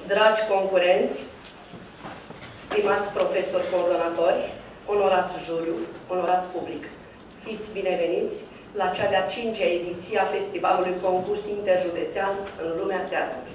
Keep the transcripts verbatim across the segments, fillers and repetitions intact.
dragi concurenți, stimați profesori coordonatori, onorat juriu, onorat public, fiți bineveniți la cea de-a cincea ediție a Festivalului Concurs Interjudețean în lumea teatrului.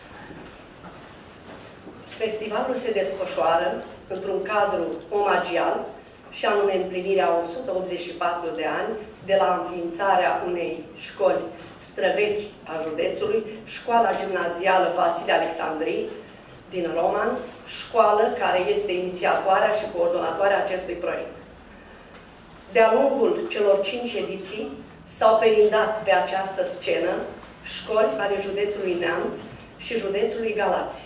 Festivalul se desfășoară într-un cadru omagial și anume împlinirea o sută optzeci și patru de ani de la înființarea unei școli străvechi a județului, Școala Gimnazială Vasile Alexandrii din Roman, școală care este inițiatoarea și coordonatoarea acestui proiect. De-a lungul celor cinci ediții s-au perindat pe această scenă școli ale județului Neamț și județului Galați.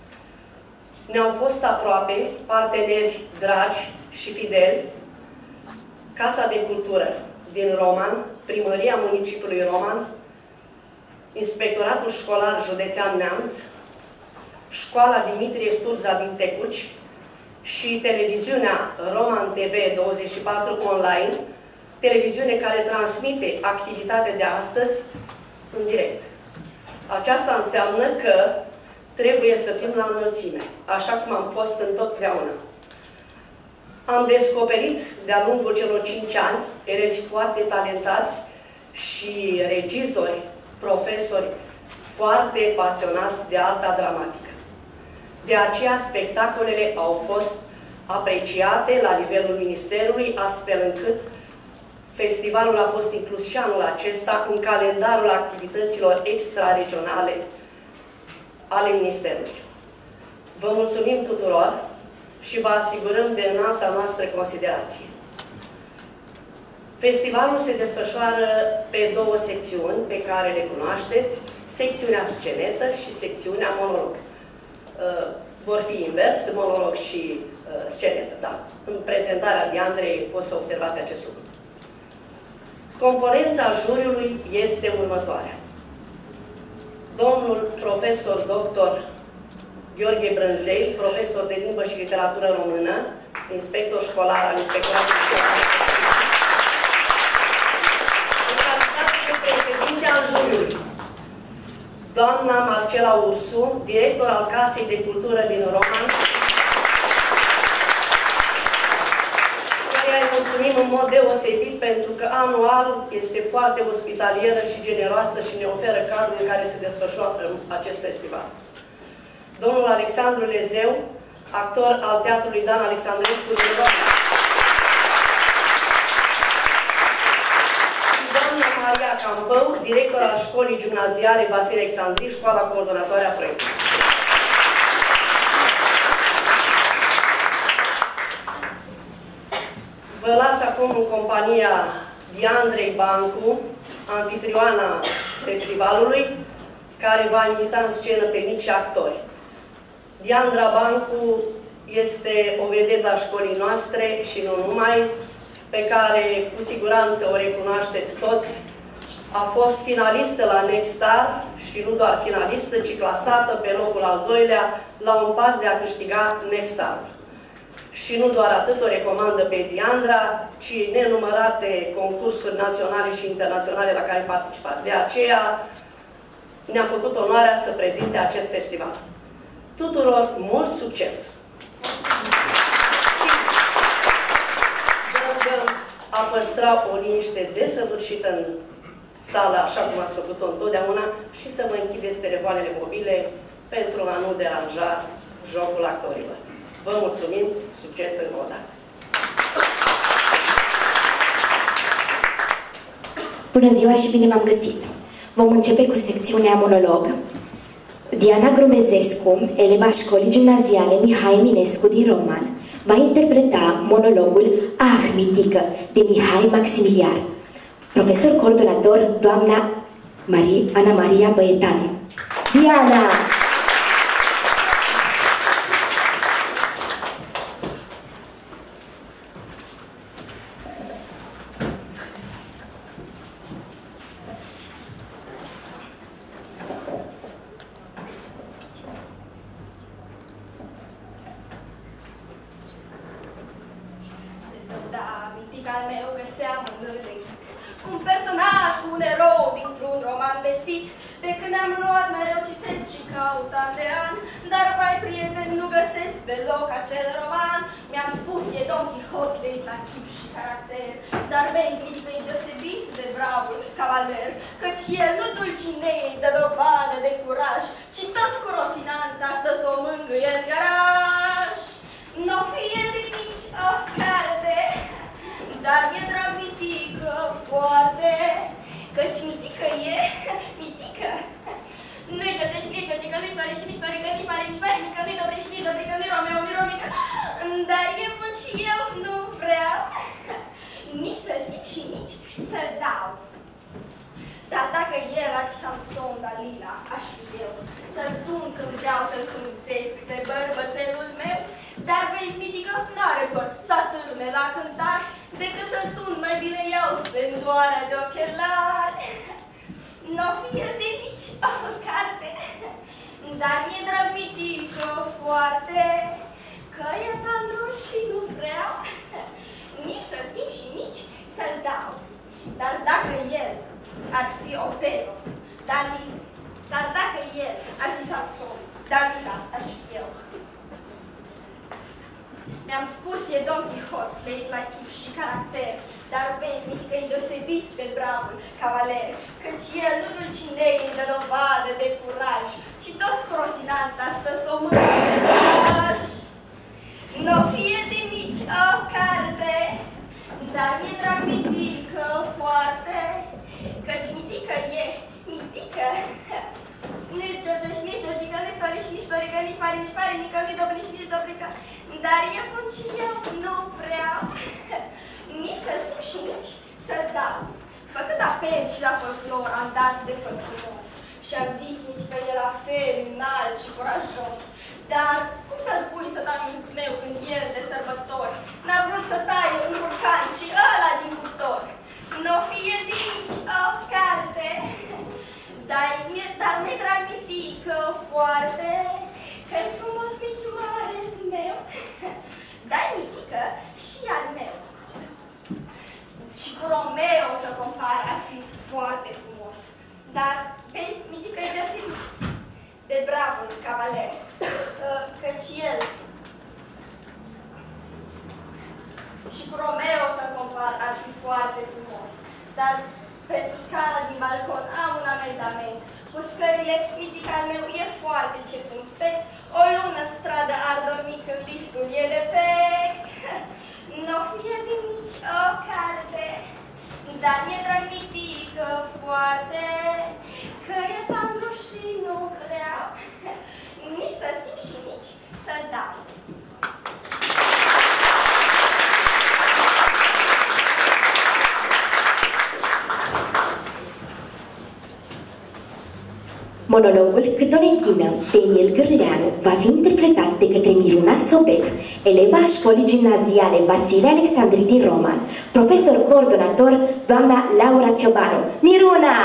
Ne-au fost aproape parteneri dragi și fideli, Casa de Cultură din Roman, Primăria Municipiului Roman, Inspectoratul Școlar Județean Neamț, Școala Dimitrie Sturza din Tecuci și televiziunea Roman T V douăzeci și patru Online, televiziune care transmite activitatea de astăzi în direct. Aceasta înseamnă că trebuie să fim la înălțime, așa cum am fost întotdeauna. Am descoperit de-a lungul celor cinci ani elevi foarte talentați și regizori, profesori foarte pasionați de arta dramatică. De aceea, spectacolele au fost apreciate la nivelul Ministerului, astfel încât festivalul a fost inclus și anul acesta în calendarul activităților extraregionale ale Ministerului. Vă mulțumim tuturor și vă asigurăm de înalta noastră considerație. Festivalul se desfășoară pe două secțiuni pe care le cunoașteți, secțiunea scenetă și secțiunea monolog. Vor fi invers, monolog și scenetă, da. În prezentarea de Andrei o să observați acest lucru. Componența juriului este următoarea. Domnul profesor doctor Gheorghe Brânzei, profesor de limbă și literatură română, inspector școlar al Inspectoratului Școlar. În calitate de președinte al juriului, doamna Marcela Ursu, director al Casei de Cultură din Roman, care îi mulțumim în mod deosebit pentru că anual este foarte ospitalieră și generoasă și ne oferă cadrul în care se desfășoară acest festival. Domnul Alexandru Lezeu, actor al Teatrului Dan Alexandrescu din Roman. Și doamna Maria Campău, director al Școlii Gimnaziale Vasile Alexandrii, școala coordonatoare a proiectului. Vă las acum în compania Diandrei Bancu, anfitrioana festivalului, care va invita în scenă pe mici actori. Diandra Bancu este o vedetă a școlii noastre și nu numai, pe care cu siguranță o recunoașteți toți. A fost finalistă la Next Star și nu doar finalistă, ci clasată pe locul al doilea la un pas de a câștiga Next Star. Și nu doar atât o recomandă pe Diandra, ci nenumărate concursuri naționale și internaționale la care a participat. De aceea ne-a făcut onoarea să prezinte acest festival. Tuturor mult succes! Și dacă a păstra o liniște desăvârșită în sală, așa cum ați făcut-o întotdeauna, și să vă închideți telefoanele mobile pentru a nu deranja jocul actorilor. Vă mulțumim, succes încă o dată! Bună ziua și bine v-am găsit! Vom începe cu secțiunea monolog. Diana Grumezescu, eleva școlii gimnaziale Mihai Eminescu din Roman, va interpreta monologul Ah, mitică, de Mihai Maximiliar. Profesor coordonator, doamna Marie, Ana Maria Băietanu. Diana! al meu că seamănă cu un personaj, cu un erou dintr-un roman vestit. De când am luat mereu citesc și caut an de an, dar deloc acel roman. Mi-am spus, e Don Quixote leit la chip și caracter, dar vezi, mitică e deosebit de bravul cavaler, căci el nu dulcinei dă dovadă de curaj, ci tot cu Rosinant astăzi o mângâie în garaj. N-o fie de nici o carte, dar mi-e drag mitică foarte, căci mitică e, mitică. Nu-i George, nici Georgică, nu-i Flori și nici Florică, nici Mare, nici Mare, nică, nu-i Dobriș, nici Dobrică, nu-i Romeo, nu-i Romică, dar e bun și eu nu vreau nici să schimb și nici să-l dau. Dar dacă el ar fi Samson, Dalila, aș fi eu, să-l tun când vreau să-l cunțesc pe bărbățelul meu, dar vezi, mitică, n-are păr să atârne la cântar, decât să-l tun mai bine iau splendoarea de ochelari. N-o fie de nici o carte, dar mi-e drag mitică foarte, că e tandru și nu vreau nici să schimb și nici să-l dau. Dar dacă el ar fi Otelo, Dalila, dar dacă el ar fi Samson, Dalila, aș fi eu. Mi-am spus, e Don Quixote, leit la chip și caracter, dar vezi, mitică e deosebit de bravul cavaler, căci el nu dulcinei îi dă dovadă de curaj, ci tot cu Rosinant astăzi o mângâie în garaj. N-o fie de nici o carte, dar mi-e drag mitică foarte, căci mitică e, mitică. Nu-i George și nici Georgică, nu-i Flori și nici Florică, nici Mare, nici Mare, nică, nu-i Dobriș și nici Dobrică, dar e bun și eu nu vreau nici să schimb și nici să-l dau. Făcând apel și la folclor, am dat de făt frumos și am zis, mitică, e la fel înalt și curajos. Dar cum să-l pui să dau minț meu când el de sărbători n-a vrut să taie un vulcan și ăla din cuptor? N-o fie de nici o carte, dar mi-e drag mitică foarte, că-i frumos nici mare-s meu, dar mitică și al meu. Și cu Romeo să compar ar fi foarte frumos, dar vezi, mitică e deosebit de bravul cavaler, căci el și cu Romeo să compar ar fi foarte frumos, dar pentru scara din balcon am un amendament. Cu scările, mitica al meu e foarte circumspect, o lună în stradă ar dormi când liftul e defect. N-o fie de nici o carte, dar mi-e drag mitică foarte, că e tandru și nu vreau nici să schimb și nici să-l dau. Monologul Cât o neghină de Emil Gârleanu va fi interpretat de către Miruna Sobec, eleva a școlii gimnaziale Vasile Alexandri din Roman, profesor coordonator doamna Laura Ciobanu. Miruna!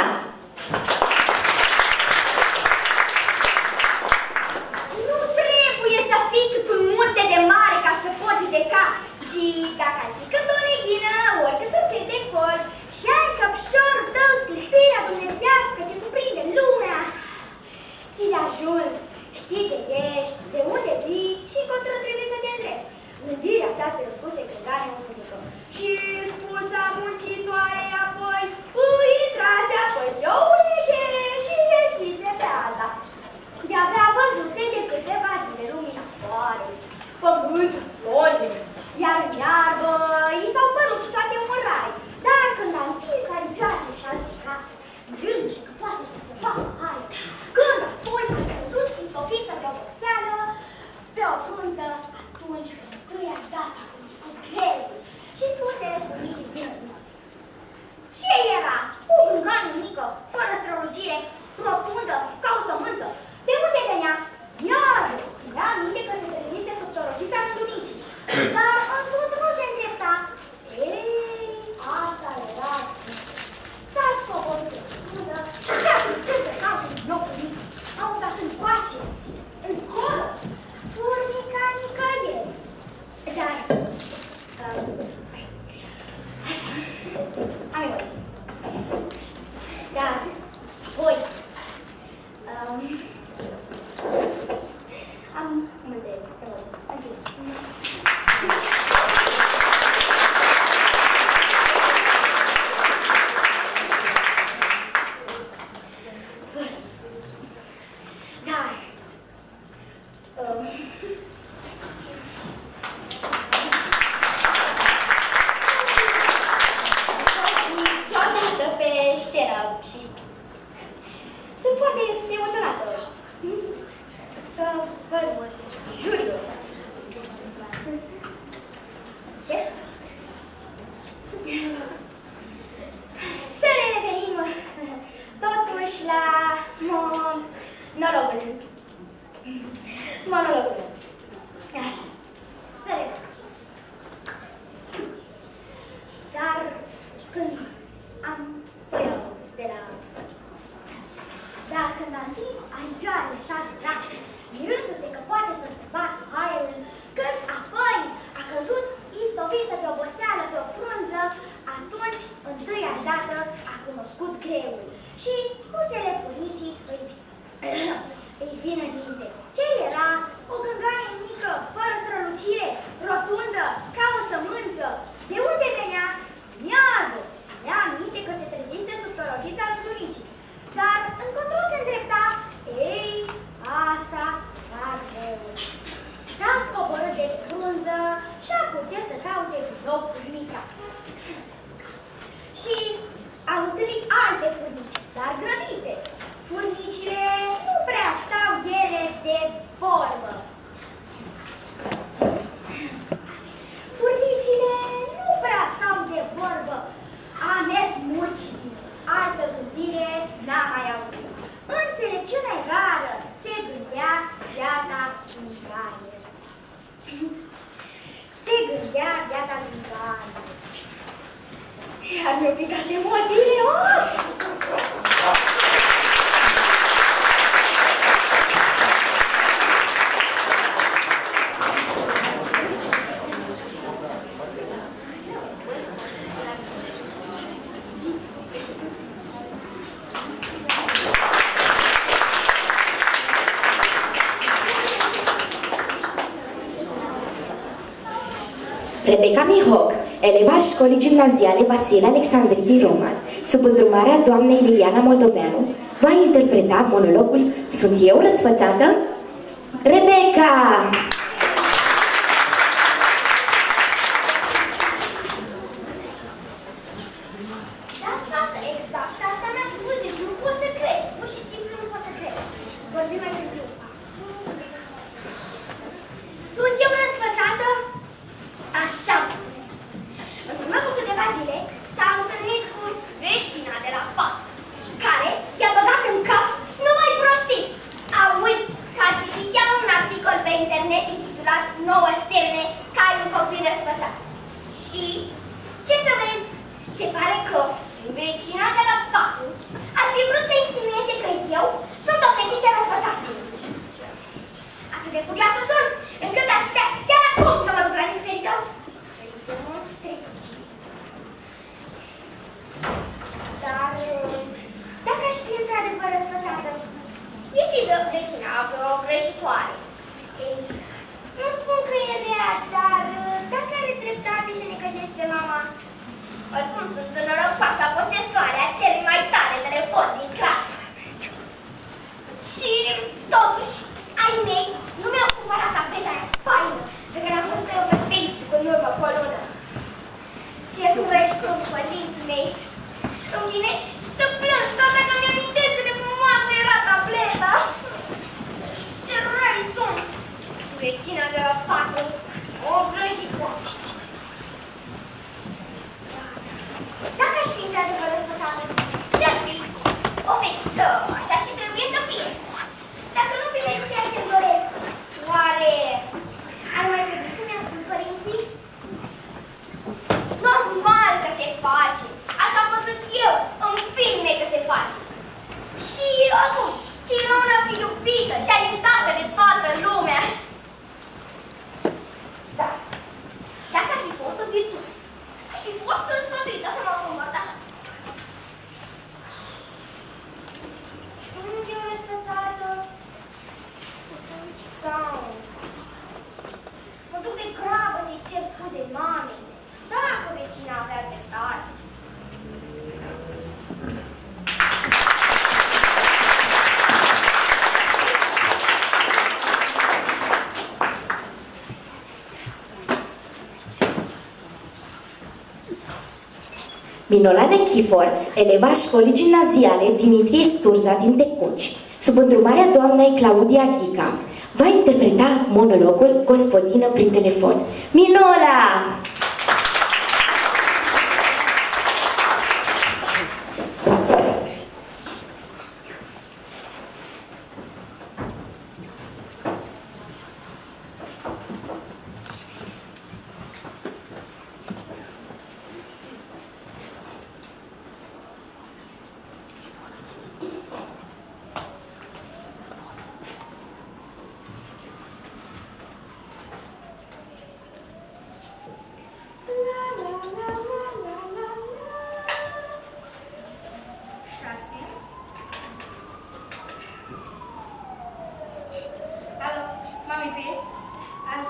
Nu trebuie să fii cât un munte de mare ca să poți judeca, ci dacă ai fi cât o neghină, ori cât un fel de fol, și ai căpșorul tău sclipirea dumnezească ce cuprinde lumea, ți-le ajuns, știi ce ești, de unde vii și încotro trebuie să te îndrepți. Gândirea aceasta e o spusă plecare unică și spusa muncitoare apoi îi trase apoi pe o ureche și ieșise pe alta. De-abia văzuse de câteva zile lumina soarei, pământul, florile, iar în iarbă i s-au părut toate murari, dar când a întins aripioare și-a zicat, grânge că poate să se facă hai. Când apoi a căzut istofită de oboseală pe o frunză, atunci când i-a dat acum cu greu și spuse bunicii din urmă. monologul meu. Așa. Să revedem. Dar când am să iau de la... Dar când am întins aripioarele șase dracte, mirându-se că poate să se bată haiul, când apoi a căzut istovită de oboseală pe o frunză, atunci, întâia dată, a cunoscut greul și spusele furnicii îi, îi vine în minte. Ce era? O gângaie mică, fără strălucire, rotundă, ca o sămânță. De unde venea? Iadă! Mi-a aminte că se trezise sub părăchița lui furnicii. Dar încotro se îndrepta, ei, asta era greul. S-a scoborât de frunză și a purget să caute din nou furnica. Și a întâlnit alte furnici, dar grăbite. Furnicile nu prea stau ele de vorbă. Furnicile nu prea stau de vorbă. A mers mult și bine. Altă gândire n-a mai auzit. Înțelepciunea rară se gândea viața din care. Se gândea viața din care. Iar mi-au picat emoțiile, of! Rebecca Mihoc, eleva școlii gimnaziale Vasile Alexandri din Roman, sub îndrumarea doamnei Liliana Moldoveanu, va interpreta monologul Sunt eu răsfățată? Rebecca! Da, frate, exact. Asta mi-a spus, deci nu pot să cred. Pur și simplu nu pot să cred. Vorbim mai târziu. Sunt eu răsfățată? Așa-mi spune. În urmă cu câteva zile s-a întâlnit cu vecina de la pat, care i-a băgat în cap numai prostii. Auzi că a citit ea un articol pe internet intitulat nouă semne că ai un copil răsfățat. Și, ce să vezi, se pare că vecina de la patru ar fi vrut să insinueze că eu sunt o fetiță răsfățată. Atât de furioasă sunt, încât aș putea chiar acum să mă duc la nisferită să-i demonstrez. Dar, dacă aș fi într-adevăr răsfățată, e și vecina vreo greșitoare. Ei, nu spun că e rea, dar dacă are dreptate și necăjesc pe mama, oricum sunt înorocoasa posesoare a celui mai tare telefon din clasă. Și, totuși, ai mei nu mi-au cumpărat tableta aia faină pe care am văzut eu pe Facebook în urmă cu o lună. Ce răi sunt părinții mei. Îmi vine și să plâng tot dacă mi-amintesc de frumoasă era tableta. Ce răi sunt. Și vecina de la patru o vrăjitoare. Dacă aș fi într-adevăr răsfățată, ce-ar fi? O fetiță, așa și trebuie să fie. Dacă nu primesc ceea ce-mi doresc, oare ar mai trebui să-mi ascult părinții? Normal că se face! Așa am văzut eu, în filme că se face. Și oricum, ce era una fi iubită și alintată de toată lumea. Da, dacă aș fi fost o virtuță, aș fi fost sfătuită să mă comport așa. Sunt eu răsfățată? Sau... Mă duc de grabă să-i cer scuze mamei, dacă vecina avea dreptate. Minola Nechifor, eleva școlii gimnaziale Dimitrie Sturza din Tecuci, sub îndrumarea doamnei Claudia Ghica, va interpreta monologul Gospodină prin telefon. Minola!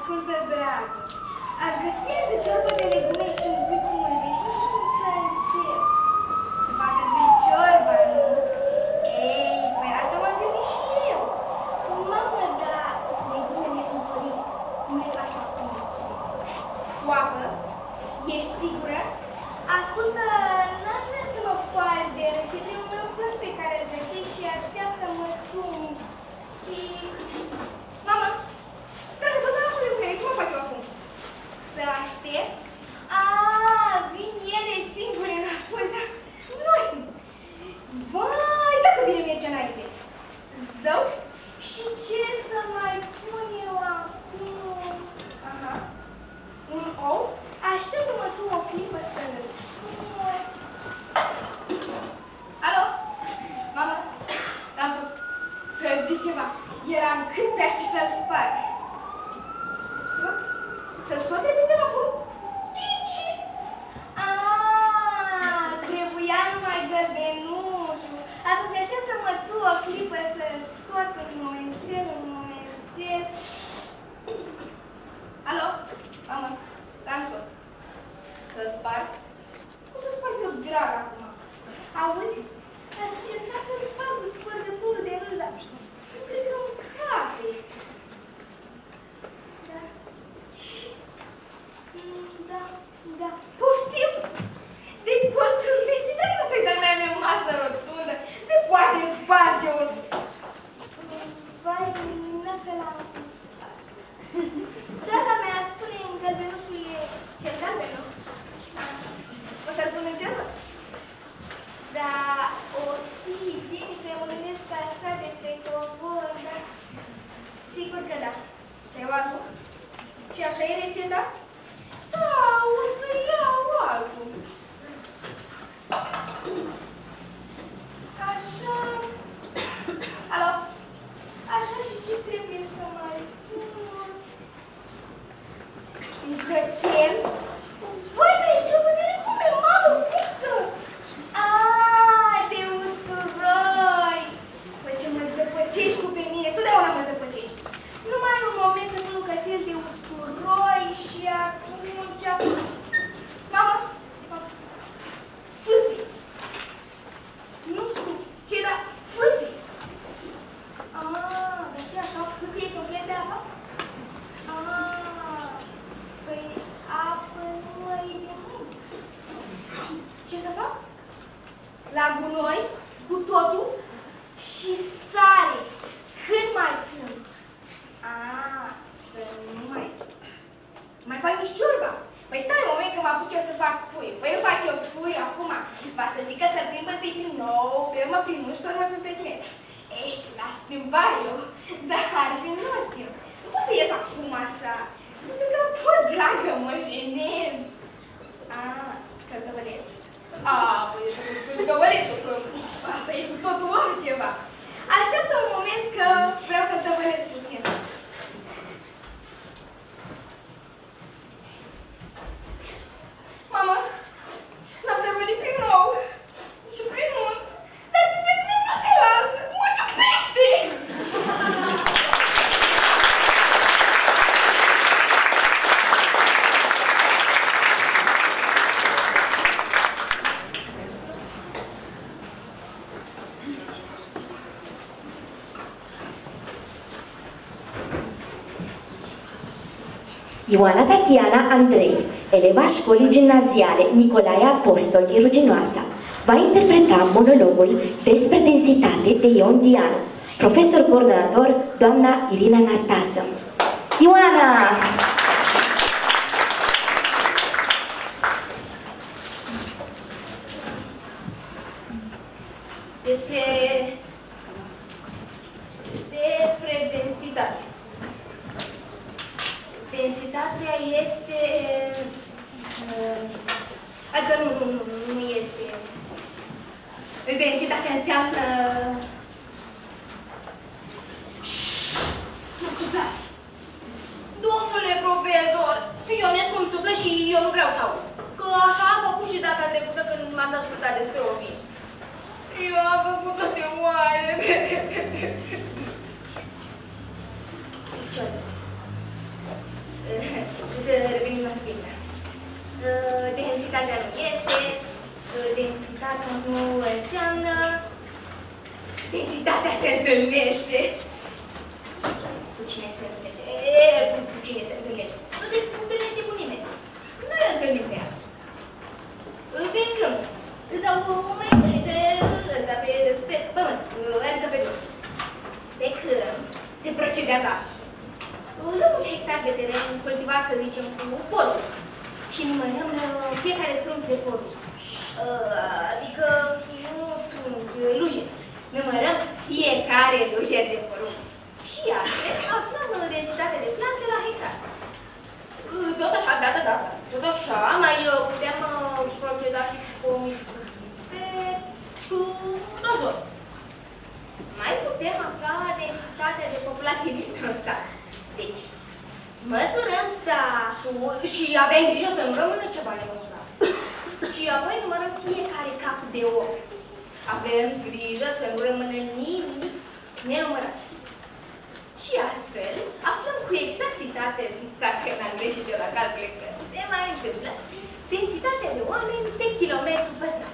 Ascultă, dragă, aș găti însă ciorbă de legume și un pic cu măjde și nu știu cum să încep. Să facă întâi ciorbă, nu? Ei, păi asta m-am gândit și eu. Mamă, dar legumele sunt solide. Cum le fac acum? Cu apă? E sigură? Ascultă, n-ar vrea să mă faci de râs. E primul meu plus pe care îl gătești și așteaptă-mă tu un pic. Mama, stai să dau acum legumele. Ce mă fac eu acum? Să aștept? Aaa, vin ele singure înapoi, dar nu știu. Vai, dacă bine merge înainte. Zău? Și ce să mai pun eu acum? Aha. Un ou? Așteaptă-mă tu o clipă să-l scot. Alo? Mama, l-am pus. Să-ți zic ceva. Eram cât pe aici să-l sparg. Ce să fac? Să-l scot repede înapoi? De ce? Aaaa, trebuia numai gălbenușul. Atunci așteaptă-mă tu o clipă să-l scot un momențel, un momențel. Alo? Mama, l-am scos. Să-l sparg? Cum să sparg eu drag acum? Auzi? Aș încerca să-l sparg cu spărgătorul de râs, dar nu cred că îmi cape. Da. Da, da. Poftim! De colțul mesii, dar nu te-ai dat mai mea masă rotundă. Se poate sparge un... Vai, mină că l-am pusat. Draga mea, spune-mi, gălbenușul e cel galben, nu? O să-l pun în ceva? Dar o fi igienică, mă gândesc așa de pe covor, dar... Sigur că da. Să iau altul. Și așa e rețeta? Da, o să iau altul. Așa... Alo? Așa și ce trebuie să mai pun? Un cățel? Vai, dar e ciorbă de legume, mamă, cum să? Aaa, de usturoi! Păi ce mă zăpăcești cu pe mine, totdeauna mă zăpăcești. Numai un moment să pun un cățel de usturoi și atunci... Mamă, fâsii! Nu știu ce, dar fâsii! Aaa, dar ce așa, fâsii e complet de apă? Aaa, păi apă nu e de mult. Ce să fac? La gunoi, cu totul și sare. Când mai pun? Aaa, să nu mai... Mai fac nici ciorba. Păi stai un moment că mă apuc eu să fac fuie. Păi nu fac eu fuie acum. Va să zic că să-l plimbă întâi prin nou, pe urmă prin mușchi, pe urmă prin pesmet. Ei, l-aș plimba eu, dar ar fi nostru. Nu pot să ies acum așa. Sunt că pot, dragă, mă jenez. Aaa, să-l tăvălesc. Aaa, păi să-l tăvălesc, că asta e cu totul altceva. Așteaptă un moment că vreau să-l tăvălesc puțin. Mama, l-am tăvălit prin nou și prin unt, dar pe pesmet nu se lasă, mă ciupește! Ioana Tatiana Andrei, eleva școlii gimnaziale Nicolae Apostol Ruginoasa, va interpreta monologul despre densitate de ion Dian. Profesor coordonator, doamna Irina Anastasă. Ioana! Despre... despre densitate. Densitatea este... Adică nu, nu, nu, nu este... Densitatea înseamnă... Nu țigați! Domnule profesor, eu ne scump suflet și eu nu vreau să aud. Că așa am făcut și data trecută când m-ați ascultat despre obii. Eu am făcut-o de oaie. înseamnă nu înseamnă densitatea se întâlnește. Cu cine se întâlnește? E, cu cine se întâlnește? Nu se întâlnește cu nimeni. Nu e întâlnit pe ea. Pe câmp. Sau mai întâlnit pe ăsta, pe, pe pământ, adică pe dos. Pe câmp se procedează asta. Luăm un hectar de teren cultivat, să zicem, cu porumb. Și numărăm fiecare trunchi de porumb. Adică, nu trunchi, luje. Numărăm fiecare luje de porumb. Și astfel aflăm densitatea de plante la hectar. Tot așa, da, da, da. Tot așa, mai putem proceda și cu pomite și cu dozor. Mai putem afla densitatea de populație dintr-un sat. Deci, măsurăm satul și avem grijă să nu rămână ceva nemăsurat. Și apoi numărăm fiecare cap de om. Avem grijă să nu rămână nimic nenumărat. Și astfel, aflăm cu exactitate, dacă n-am greșit eu la calcule, că se mai întâmplă, densitatea de oameni pe kilometru pătrat.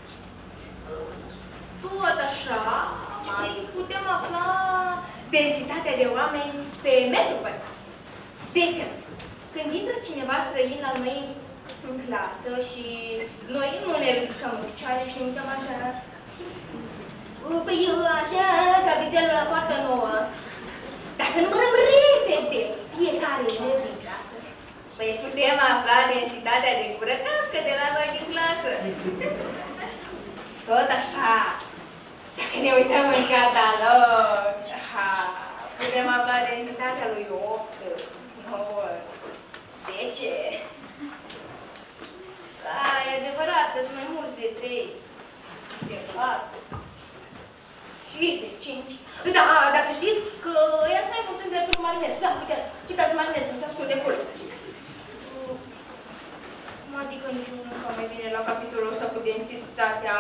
Tot așa, mai putem afla densitatea de oameni pe metru pătrat. De exemplu, când intră cineva străin la noi în clasă și noi nu ne ridicăm în picioare și ne uităm așa, păi așa, capițelul la poartă nouă. Dacă numărăm repede fiecare elev din clasă, păi putem afla densitatea de gură cască de la noi din clasă. Tot așa, dacă ne uităm în catalog, aha, putem afla densitatea lui opt, nouă, zece. Da, e adevărat că sunt mai mulți de trei, de patru și de cinci. Da, dar să știți că ea sunt mai important de la Marinescu. Da, uitați, uitați Marinescu, să asculte acolo. Adică niciunul nu va mai bine la capitolul ăsta cu densitatea.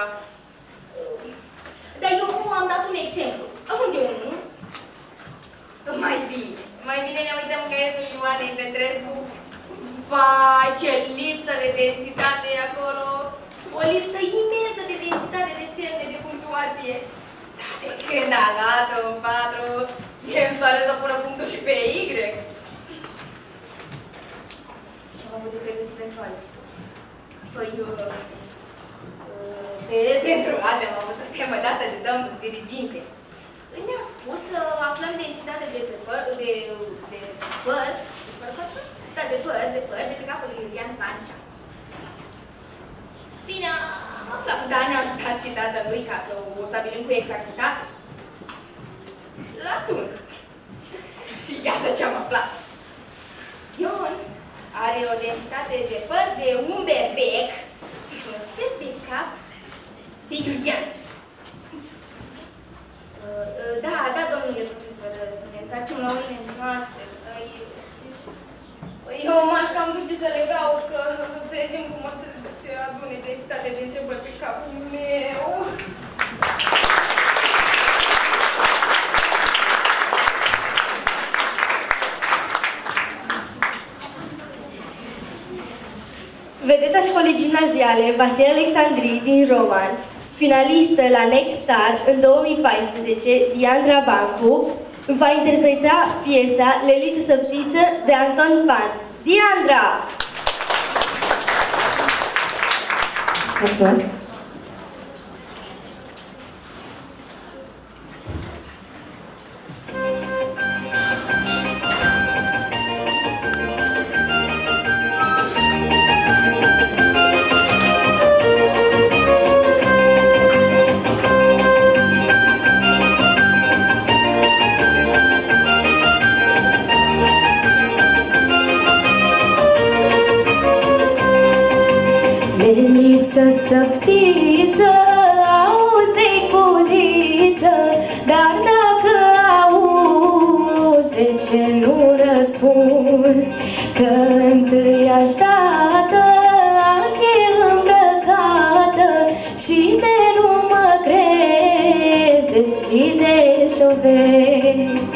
Dar eu am dat un exemplu. Ajunge unul, nu? Mai bine. Mai bine ne uităm în caietul Ioanei Petrescu. Vai, ce lipsă de densitate e acolo! O lipsă imensă de densitate de semne, de punctuație. Da, de când a luat un patru, e în stare să pună punctul și pe Y. Și am avut de pregătit pentru azi. Păi, pe, pentru azi am avut o temă dată de domnul diriginte. Ne-a spus să aflăm densitatea de păr, de, de păr, da, de păr, de păr, de pe capul lui Iulian Pancea. Bine, am aflat, dar ne-a ajutat și tatălui ca să o stabilim cu exactitate. L-a tuns. Și iată ce am aflat. Ion are o densitate de păr de un bebec și un sfert de cap de Iulian. Da, da, domnule profesor, să ne întoarcem la oile noastre. Eu m-aș cam duce să le caut, că prezim cum o să se adune densitatea de întrebări pe capul meu. Vedeta școlii gimnaziale Vasile Alexandrii din Roman, finalistă la Next Star în două mii paisprezece, Diandra Bancu, va interpreta piesa Leliță Săftiță de Anton Pan. Diandra! Mulțumesc! Săftiță, auzi de culiță, dar dacă auzi, de ce nu răspunzi? Că întâiași dată azi e îmbrăcată și de nu mă crezi, deschide și-o vezi.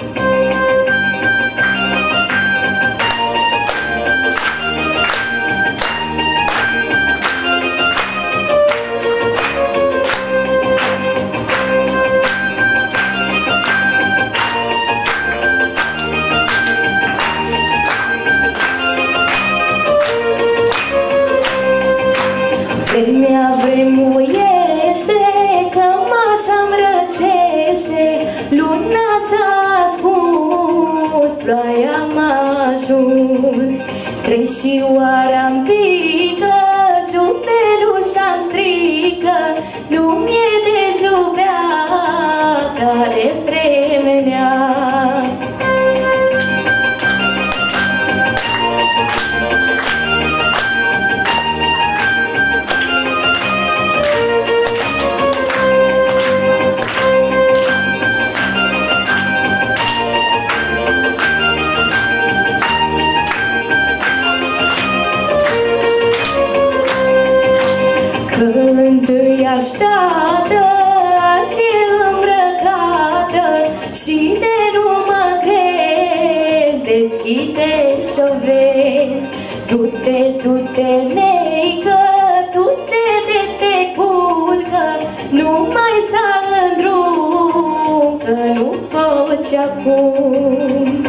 am ajuns. Strășioara-mi pică, jubelușa-mi strică, nu mi-e de jubea ca de vremenea. Când îi așteaptă, azi e îmbrăcată și de nu mă crezi, deschide și-o vezi. Du-te, du-te, neică, du-te de te culcă, nu mai sta în drum, că nu poți acum.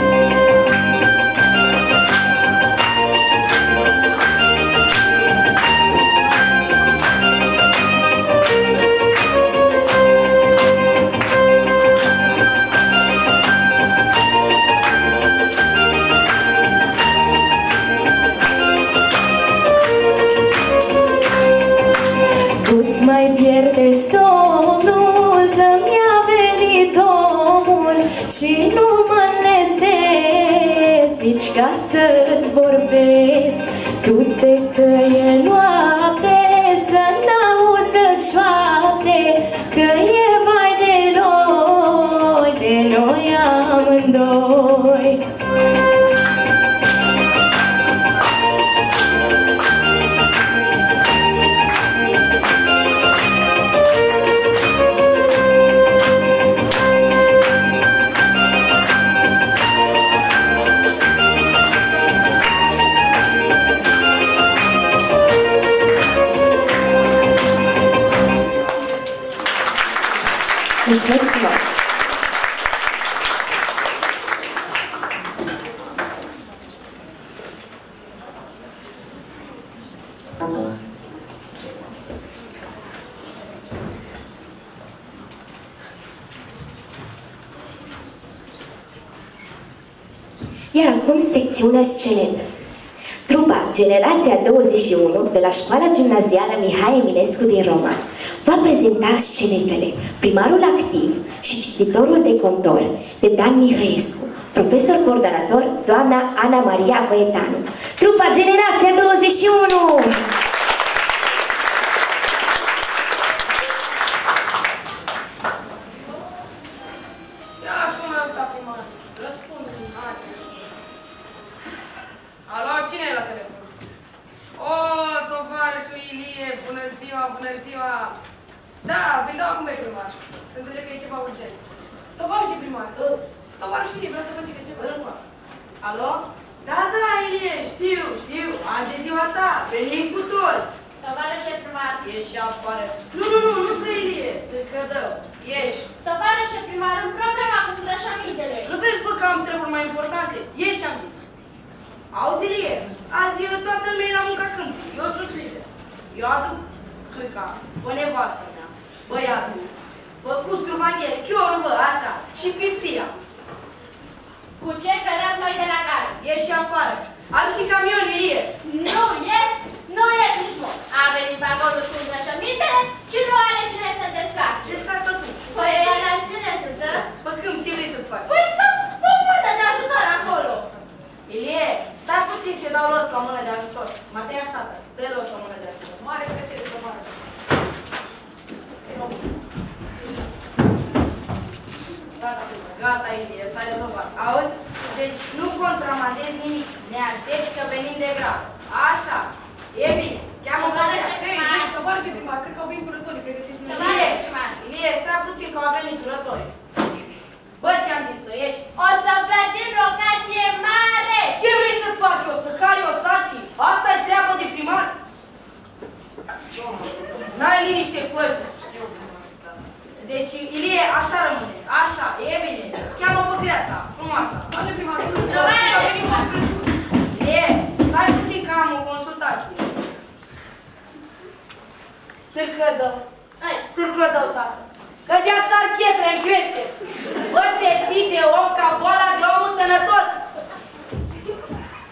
Nu-ți mai pierde somnul, că mi-a venit omul și nu mă înlesnesc nici ca să-ți vorbesc. Du-te că e noapte, să n-auză șoapte, că e vai de noi, de noi amândoi. Mulțumesc frumos! Iar acum secțiunea scenetă. Trupa Generația douăzeci și unu de la Școala Gimnazială Mihai Eminescu din Roman va prezenta scenetele Primarul activ și Cititorul de contor de Dan Mihăescu, profesor coordonator doamna Ana Maria Băietanu. Trupa Generația douăzeci și unu!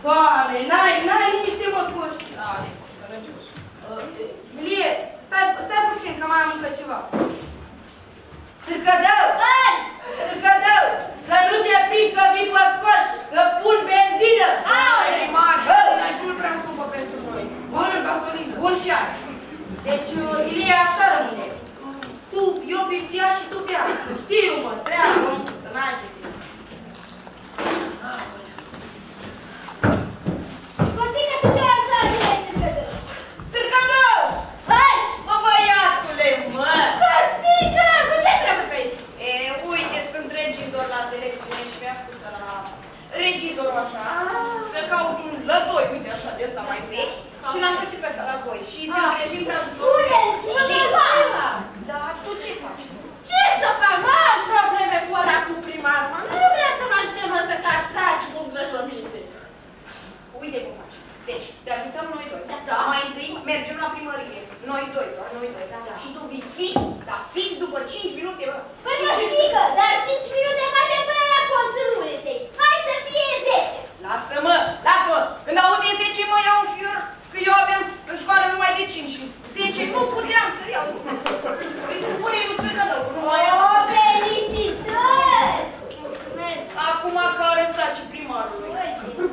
Doamne, n-ai, n-ai niște măcuși. Ilie, stai, stai puțin, că mai am încă ceva. Țârcădău! Țârcădău! Să nu te prind că vii pe coș, că pun benzină! Aole, mare! N-ai mult prea scumpă pentru noi. Bună gasolină! Bun și are. Deci, Ilie, așa rămâne. Tu, eu pe ea și tu pe ea. Știu, mă, treabă, că n-ai ce să zic. Costică și tu am să ajunge, Țârcădău! Țârcădău! Hai! Mă, băiatule, mă! Costică! Cu ce trebuie pe aici? E, uite, sunt regizor la televiziune și mi-a spus la regizorul așa, să caut un lădoi, uite așa, de ăsta mai vechi, și l-am găsit pe ăsta la voi. Și ți-l prejim ca ajutor. Bune, zi-mă! Da, tu ce faci? Ce să fac? Mă, am probleme cu ăla cu primarul. Nu vrea să mă ajute, mă, să car saci cu îngrășăminte. Uite cum faci. Deci, te ajutăm noi doi. Da. Mai întâi mergem la primărie. Noi doi, doar noi doi. Da, da. Și tu vii fix, dar fix după cinci minute, bă. Păi Costică, dar cinci minute facem până la colțul uliței. Hai să fie zece. Lasă-mă, lasă-mă. Când aude zece, mă iau un fior. Că eu aveam în școală numai de cinci și zece nu puteam să iau. Îi spune lui Țârcădău. O, felicitări! Mulțumesc. Acum că are saci primarului. Băi,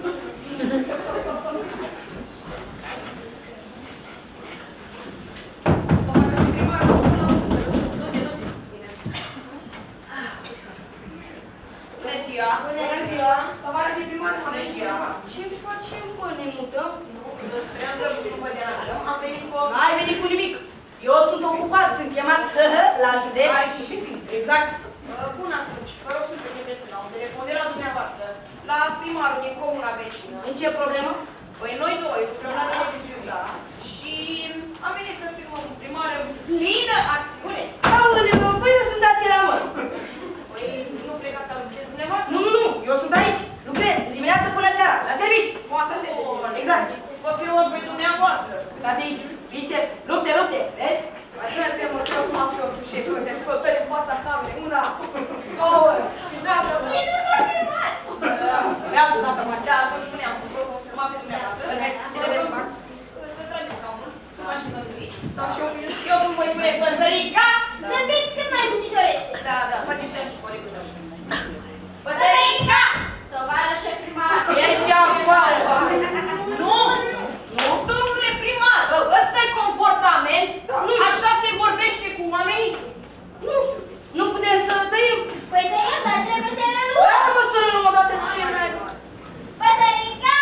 Bună ziua! bună ziua! Tovarășii primari, Bună ziua! Ce facem, bă? Ne mutăm? Nu, eu speram că nu vă deranjăm. Am venit cu... N-ai venit cu nimic! Eu sunt ocupat, sunt chemat la județ. Ai și ședințe. Exact. Bun, atunci, vă rog să permiteți la un telefon de la dumneavoastră, la primarul din comuna vecină. În ce problemă? Păi noi doi lucrăm la televiziune, da, și am venit să filmăm cu primară plină acțiune. Aoleu, păi eu sunt acela, mă. Păi nu plecați la lucrez dumneavoastră? Nu, nu, nu, eu sunt aici, lucrez, de dimineață până seara, la servici. Poate să te Exact, vă filmăm pe dumneavoastră. Uitați aici, biceps, lupte, lupte, vezi? Atunci te mărțos m-am și eu cu șeful, te fătări în fața camerei, una, două, și dată, mă. Mie nu s-a filmat! Pe altă dată, mă, da, vă spuneam, vă vom filma pe dumneavoastră. Ce trebuie să fac? Să trageți scaunul, să mă așezăm aici. Stau și eu bine. Eu cum voi spune păsărica? Zâmbiți cât mai muncitorește! Da, da, faceți și așa și colegul tău. Păsărica! Tovarășe primar! Ieși afară! Nu! Nu, domnule primar! Ăsta e comportament? Așa se vorbește cu oamenii? Nu știu. Nu putem să tăiem? Păi tăiem, dar trebuie să-i răluăm! Da, mă, să răluăm odată ce mai... Păsărica!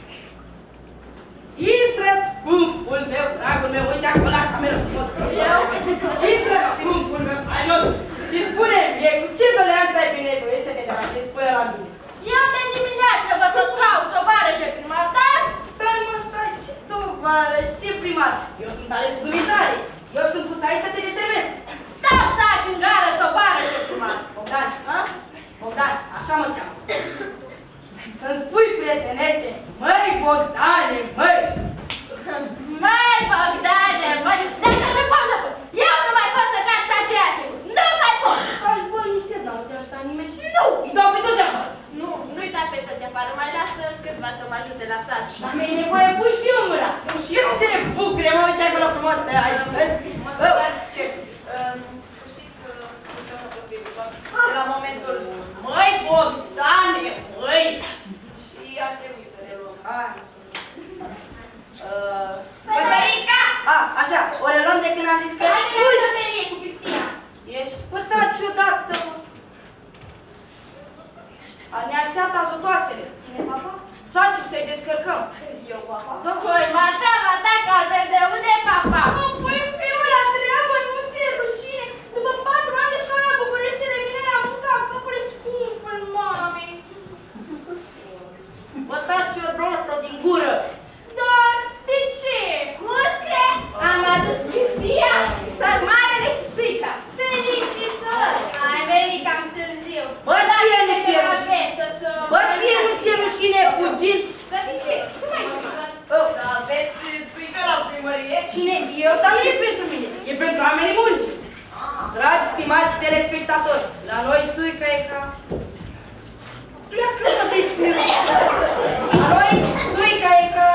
Intră, scumpul meu, dragul meu, uite acolo la cameră frumos. Eu? Intră, scumpul meu, hai jos! Și spune-mi, cu ce doleanță ai bine nevoie să te deranjezi până la mine? Eu de dimineață vă tot caut, tovarășe primar, dar... Stai, mă, stai, ce tovarăș, ce primar? Eu sunt alesul dumitare. Eu sunt pus aici să te deservesc. Stau saci în gară, tovarășe primar! Bogdan, a? Bogdan, așa mă cheamă. Să-mi spui prietenește, măi Bogdane, măi! Măi, Bogdane, măi, dacă nu pot, eu nu mai pot să car saci azi! Nu mai pot! Faci bă, nițet, n-am te ajuta nimeni. Nu! Îi dau pe toți afară. Nu, nu-i da pe toți afară, mai lasă câțiva să mă ajute la saci. Dar mi-e nevoie, pui și eu mâna. Și eu se bucure, mă, uite acolo frumos de aici, vezi? Mă scuzați, ce? Să știți că vreau să fost viitor. De la momentul, măi Bogdane, măi! Și ar trebui să ne luăm. Hai. Păsărica! A, așa, o reluăm de când am zis că... Hai de la cămerie cu piftia. Ești păta ciudată, mă. Ne așteaptă ajutoasele. Cine, papa? Saci să-i descărcăm. Eu, papa? Da, Păi, mata, mata, calbe, de unde e papa? Nu, păi, fiul la treabă, nu ți-e rușine. După patru ani de școală la București se revine la muncă a căpului scumpul mamei. Băta ciudată din gură. Dar, de ce? Cuscre? Am adus piftia, sarmalele și țuica. Felicitări! Ai venit cam târziu. Bă, ție nu ți-e rușine. Bă, ție nu ți-e rușine puțin. Dar de ce? Tu mai chemat. Da, aveți țuică la primărie? Cine? Eu, dar nu e pentru mine. E pentru oamenii muncii. Dragi, stimați telespectatori, la noi țuica e ca... Pleacă-mă de aici, la noi noi, țuica e ca...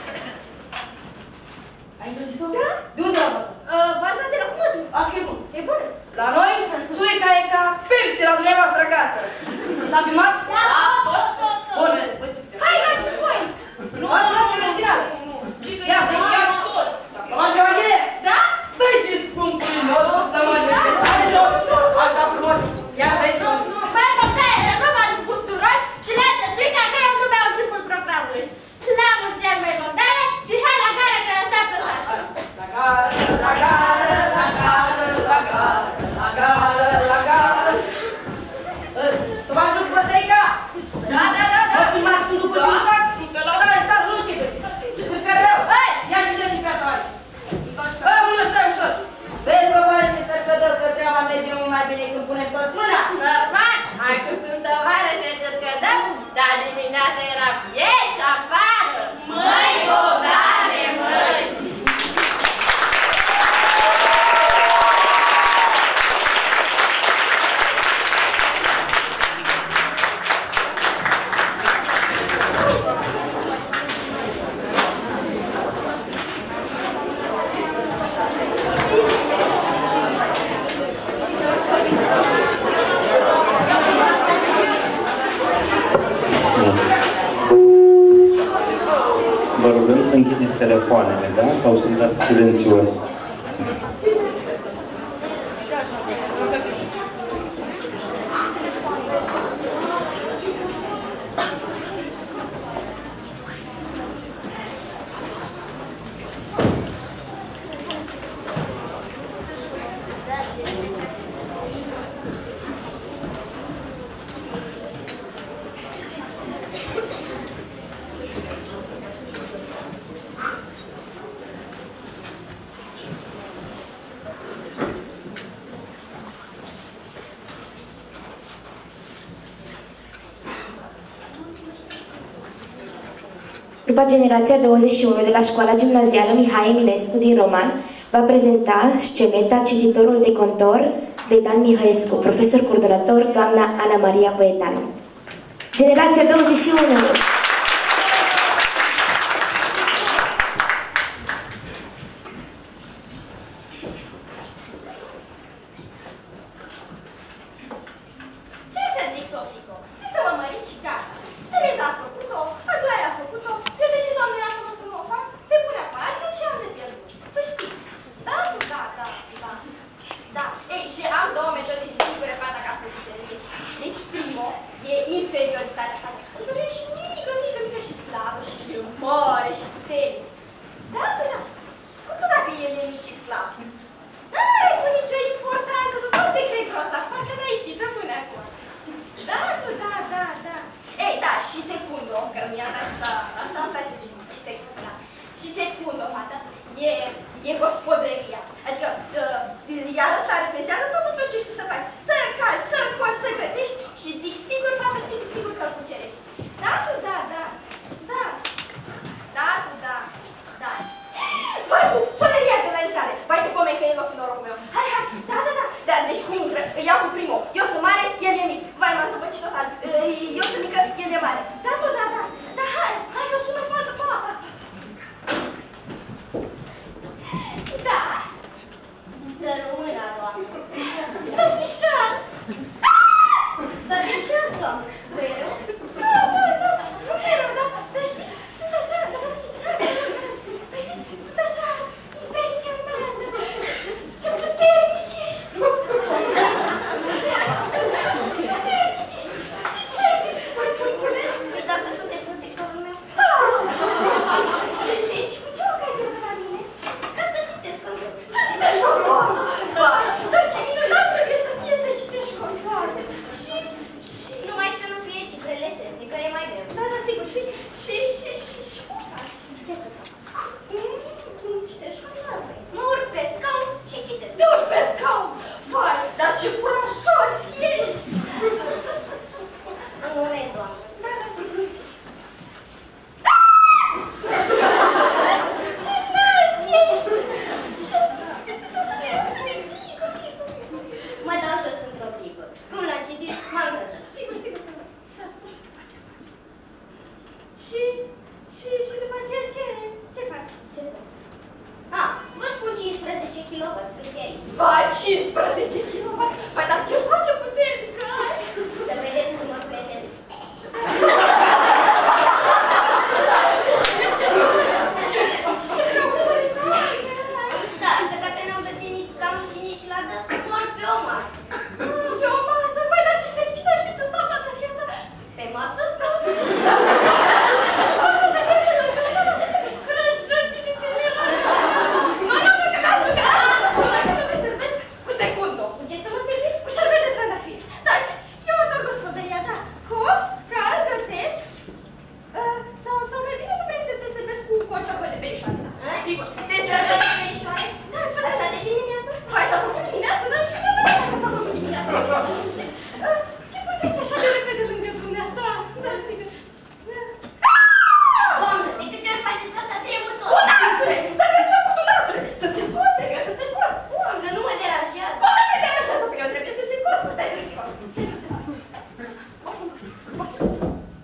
Ai găsit-o? Da. De unde l-a făcut? Vaza de la cumătul. Asta e bun. E bună. La noi, țuica e ca Pepsi la dumneavoastră acasă. S-a filmat? Da, tot, tot, tot. Bun, bă, ce ți-am? Hai, luați și voi. Nu, nu, lasă că e original. Ia, ia tot. Mă așa maghiere? Da? Dă-i și scumpului nostru să mă duceți. Așa frumos. Ia, dă-i să mă. Băi, copii, nu m-am pus turoi și le-ați țuica că eu nu beau timpul programului. La mulți ani, mai bondare și hai la gara că așteaptă Sașa. La gara, la gara, la gara, la gara, la gara, la gara. Tu mă ajut pe Zeica? Da, da, da, da. Mă filmați când după ce sac? Da, stați, nu ce vezi. Pe rău. Ia și dă și pe atoare. Bă, unde stai ușor? Vezi că voi și să cădă că treaba merge mult mai bine când punem toți mâna? Normal, hai că sunt tovară și încercădăm, dar dimineața era ieși afară. Măi, Bogdane, măi! Vă rugăm să închideți telefoanele, da? Sau să dați silențios. Grupa Generația douăzeci și unu de la Școala Gimnazială Mihai Eminescu din Roman va prezenta sceneta Cititorul de contor de Dan Mihăescu, profesor coordonator, doamna Ana Maria Poetanu. Generația douăzeci și unu! Ce să zic, Sofico? Ce să mă mărici și gata? Tereza a făcut-o, Aglaia a făcut-o, eu de ce, doamne, așa mă să mă fac? Pe bunea cu adică ce am de pierdut? Să știi. Da, da, da, da. Da. Ei, și am două metode singure fata ca să ziceți. Deci, deci primul e inferioritatea fata. Adică nu ești mică, mică, mică și slabă și e mare și puternic. Da, da, da. Cum tu dacă el e mic și slab? N-are cu nicio importanță, tu tot te crezi grozav, parcă n-ai ști pe până acum. Da, tu, da, da, da. Ei, da, și secundul, că mi-a dat așa, așa îmi place să zic, știi, secundul, da. Și secundul, fată, e, e gospodăria. Adică, uh, ea răsare pe seară tot, tot ce știi să faci. Să calci, să coși, să gătești și zic sigur, fată, sigur, sigur că-l cucerești. Da, tu, da, da, da. Da, tu, da, da. Vai tu, soneria de la intrare. Vai tu, come că el o fi norocul meu. Hai, hai, da, da, da. Da, deci cum intră? Îi iau cu primul. Eu sunt mare, el e mic. Vai, m-am zăpăcit total. Eu sunt mică, el e mare. Da, tu, da, da. Da, hai, hai că sună foarte fata. Da. Să rămână, doamnă. Răfișar. Dar de ce, doamnă? Nu e rău? Nu, nu, nu. Nu e rău, da. Dar știi, sunt așa, dar știți, sunt așa impresionată. Ce puternic ești. Ce puternic ești. De ce? Păi dacă sunteți în sectorul meu. Și, și, și cu ce ocazie de la mine? Ca să citesc contor. Să citești contor! Vai, dar ce minunat trebuie să fie să citești contor! Și, și... Numai să nu fie cifrele șterse, că e mai greu. Da, da, sigur, și, și, și, și, și cum faci? Ce să fac? Nu citești contor? Mă urc pe scaun și citesc. Te urci pe scaun! Vai, dar ce curajos ești! Un moment, doamnă. Da, da, sigur. Ce înalt ești! Ce sunt așa de, așa de mică, mică, mică. Mă dau jos într-o clipă. Cum l-a citit, m-am găsit. Sigur, sigur. Da. Și Și, și după aceea ce, ce faci? Ce să? A, vă spun cincisprezece kilowați, cât e aici. Va, cincisprezece kilowați? Păi, dar ce face puternică ai? Să vedeți cum mă pletesc. Și ce frământări mare! Da, că dacă n-am găsit nici scaun și nici ladă, dorm pe o masă. Pe o masă? Păi, dar ce fericită aș fi să stau toată viața! Pe masă? Să stau toată viața lângă crășă și literieră! Nu, nu, nu, că n-am văzut! Numai să mă deservesc cu secundul! Cu ce să mă servesc? Cu șervet de trandafiri! Dar știți, eu ador gospodăria ta! Cos, cal, gătesc... Uh, sau, sau mai bine nu vrei să te servesc cu, cu o ciorbă de perișoare, da? A? Sigur, te Ciorbă servesc... de perișoare? Da, ciorbă... Așa de dimineață? Hai, s-a făcut dimineață, dar și eu nu știu că s-a făcut dimineață. Știi, uh, ce pot trece așa de repede lângă dumneata? Da, sigur. Doamnă, de câte ori faceți asta, tremur tot. Un astfel! Să te joc cu un astfel! Să ți-l cos, trebuie să ți-l cos! Doamnă, nu mă deranjează. Cum nu te deranjează? Păi eu trebuie să ți-l cos, nu stai să ți-l cos. Stai să ți-l cos. Poftim, poftim, poftim.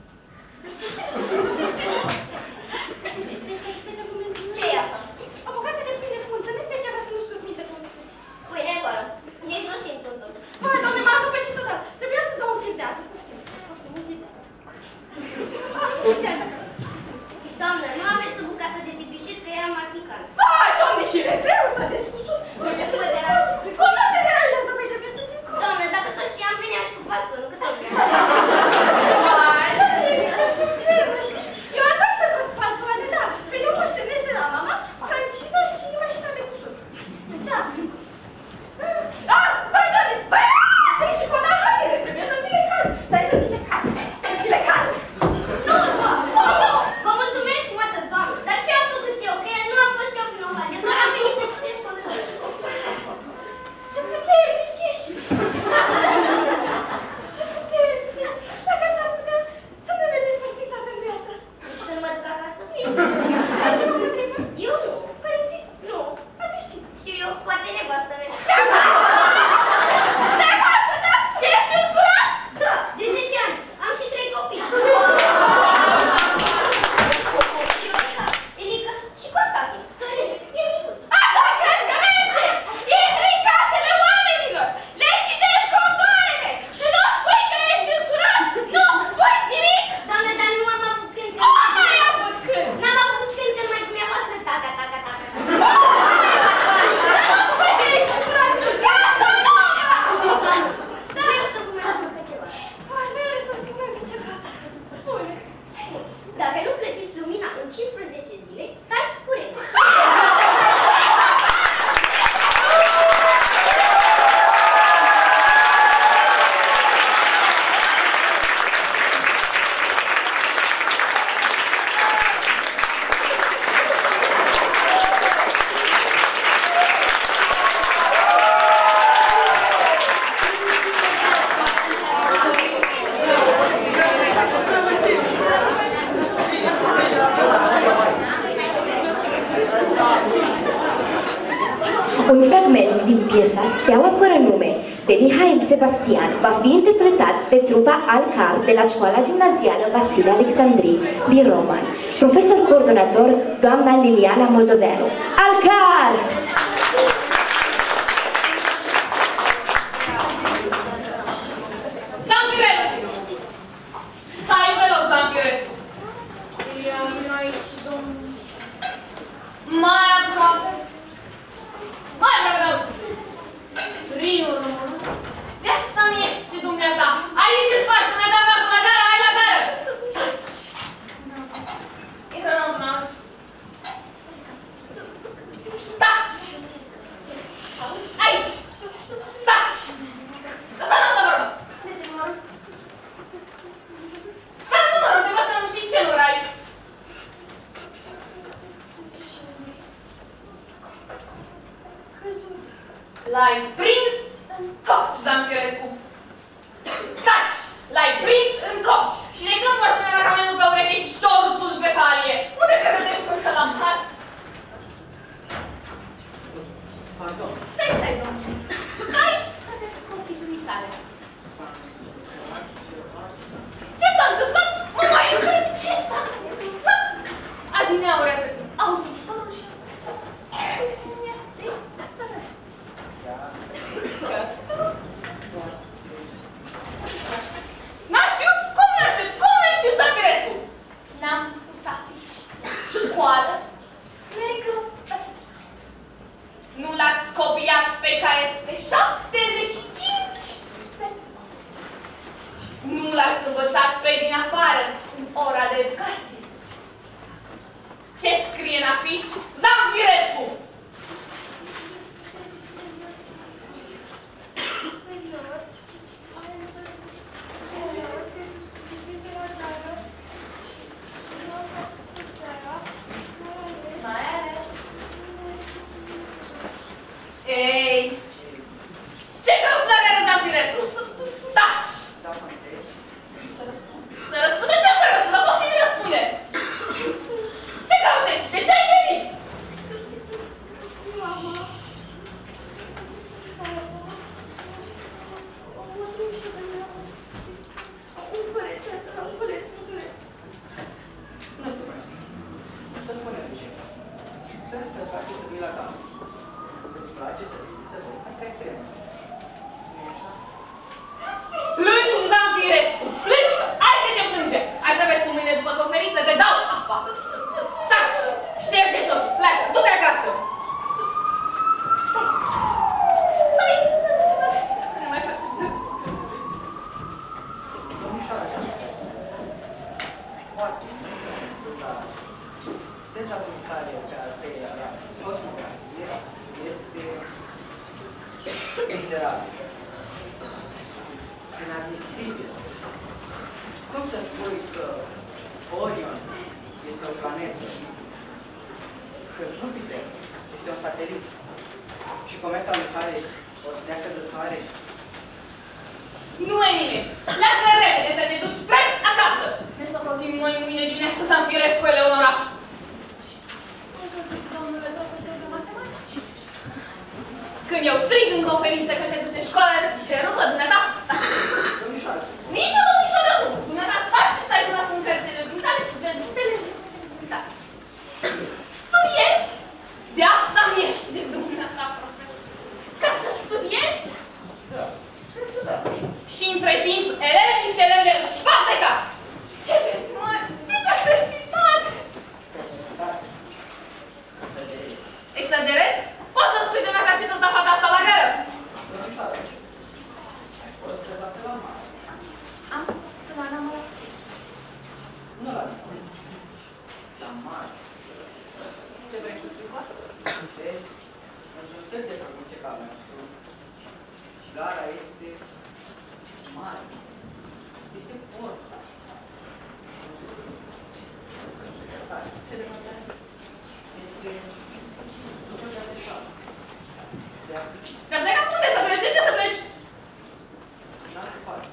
Ce e asta? O bucată de pâine cu mulțumesc de ceva să nu scoți mize cu Pâine goală. Nici nu simt un tot. Hai, doamne, m-a zăpăcit total. Trebuia să-ți dau un fil de asta. Poftim, poftim, un fil de asta. Un fil de asta. Doamnă, nu aveți o bucată de tipișir, că era mai picant. Vai, doamne, și referul s-a descusut. Trebuie să Mă mă deranjează. deranjează. Cum nu te deranjează? Păi trebuie să ți-l cos. Doamnă, dacă tot știam, veneam și cu balconul, cât o vrea. Vai, dar e nicio problemă, știți? Eu ador să cos paltoane, da. Că eu moștenesc de la mama franciza și mașina de cusut. Da. Ah, vai, doamne, vai, ți-ai și foda hainele. Trebuie să ți le calm. Stai să ți le calm. Să ți le calm. Nu, doamnă, nu! Vă mulțumesc, mătă, doamnă, dar ce am făcut eu? Că nu am fost eu vinovat, de doar am venit să citesc contul. Ce puternic ești! Ce puternic ești! Dacă s-ar putea să ne ne despărțim toată în viață. Nici când mă duc acasă? Nici. Dar ce mă potrivă? Eu nu. Părinții? Nu. Atunci cine? Știu eu, poate nevastă mea. Nevastă ta? Ești însurat? Da, de zece ani. Am și trei copii. Iorica, Elica și Costache. Sorine, e micuț. Așa crezi că merge! Intri în casele oamenilor, le citești contoarele și nu spui că ești însurat! Nu spui nimic! Doamne, dar nu am avut când. Cum ai avut când? N-am avut când când mai dumneavoastră taca, taca, taca. Nu spui că ești însurat! Lasă lumea! Doamne, vreau să vă mai spun că ceva. Foarte să spunem că ceva. Spune. Sigur, dacă nu plătiți lumina în cincisprezece zile, tai curent. Un fragment din piesa Steaua fără nume de Mihail Sebastian va fi interpretat de trupa Alcar de la Școala Gimnazială Vasile Alexandri din Roman. Profesor coordonator, doamna Liliana Moldoveanu. Alcar! Zampirescu! Stai pe loc, Zampirescu! Mai aproape! Mai aproape, auzi! Rinul român! De asta mi ești dumneata! Aici îți faci dumneata mea cu la gara, hai la gară! Intră înăuntru, n-auzi? Taci! Aici! Taci! Ăsta nu dă vorbă! Vedeți numărul? Care numărul? Te faci că nu știi ce număr ai! L-ai prins în copci, Zampirescu! Taci! L-ai prins în copci! Și de când poartă racamentul pe ureche și șorțul pe talie? Unde te găsești cu la mare? Stai, stai, doamne! Stai să descoperi dumitale! Ce s-a întâmplat? Mă mai întreb ce s-a întâmplat? școală negru. Nu l-ați copiat pe caiet de șaptezeci și cinci? Nu l-ați învățat pe din afară în ora de educație? Ce scrie în afiș? Zamfirescu! Ei, ce cauți la care Zamfirescu? Taci! Să răspundă? Ce să răspundă? Poți să-mi răspunde! Ce cauți aici? De ce ai venit? Mama. Un colet, un colet, un colet. Nu știu mai. Să spunem ce. Cred că face să vii la doamnă. Îți place să vii să vezi. Hai că ai cremă. Nu-i așa? Plângi, Zamfirescu! Plângi că ai de ce plânge! Ai să vezi cum mâine după conferință te dau apa! Taci! Șterge-ți-o! Pleacă! Du-te acasă! Stai! Stai! Să nu te faci așa! Nu mai face plâns! Domnișoara aceasta. Foarte dezabilitarea care era cosmografie este mizerabilă. Inadmisibil. Cum să spui că Orion este o planetă, că Jupiter este un satelit și cometa lui Halley o stea căzătoare? Nu e nimic! Pleacă repede să te duci drept acasă! Ne socotim noi mâine dimineață să Zamfirescu, Eleonora! Am văzut, domnule profesor de matematici. Când eu strig în conferință că se duce școala de rupă, dumneata! Domnișoară. Nici o domnișoară nu! Dumneata, taci și stai cu nasul în cărțile dumitale și vezi stele și dumitale. Studiezi? De asta mi-ești de dumneata, profesor. Ca să studiezi? Da. Da. Și între timp, elevii și elevele își fac de cap. Ce dezmăr! Ce perversitate! Perversitate. Exagerezi. Exagerezi? Poți să spui dumneata ce tot a fata asta la gără? Domnișoară. Ai fost prezată la mare. Am fost la mare. Nu la mare. La mare. Ce vrei să spui cu asta? Vezi, în juntări de făcute ca nostru, gara este mare. Este porta. Ce de mare? Este lucrul de adeșat. De adeșat. Dar pleca unde să pleci? De ce să pleci? În altă parte.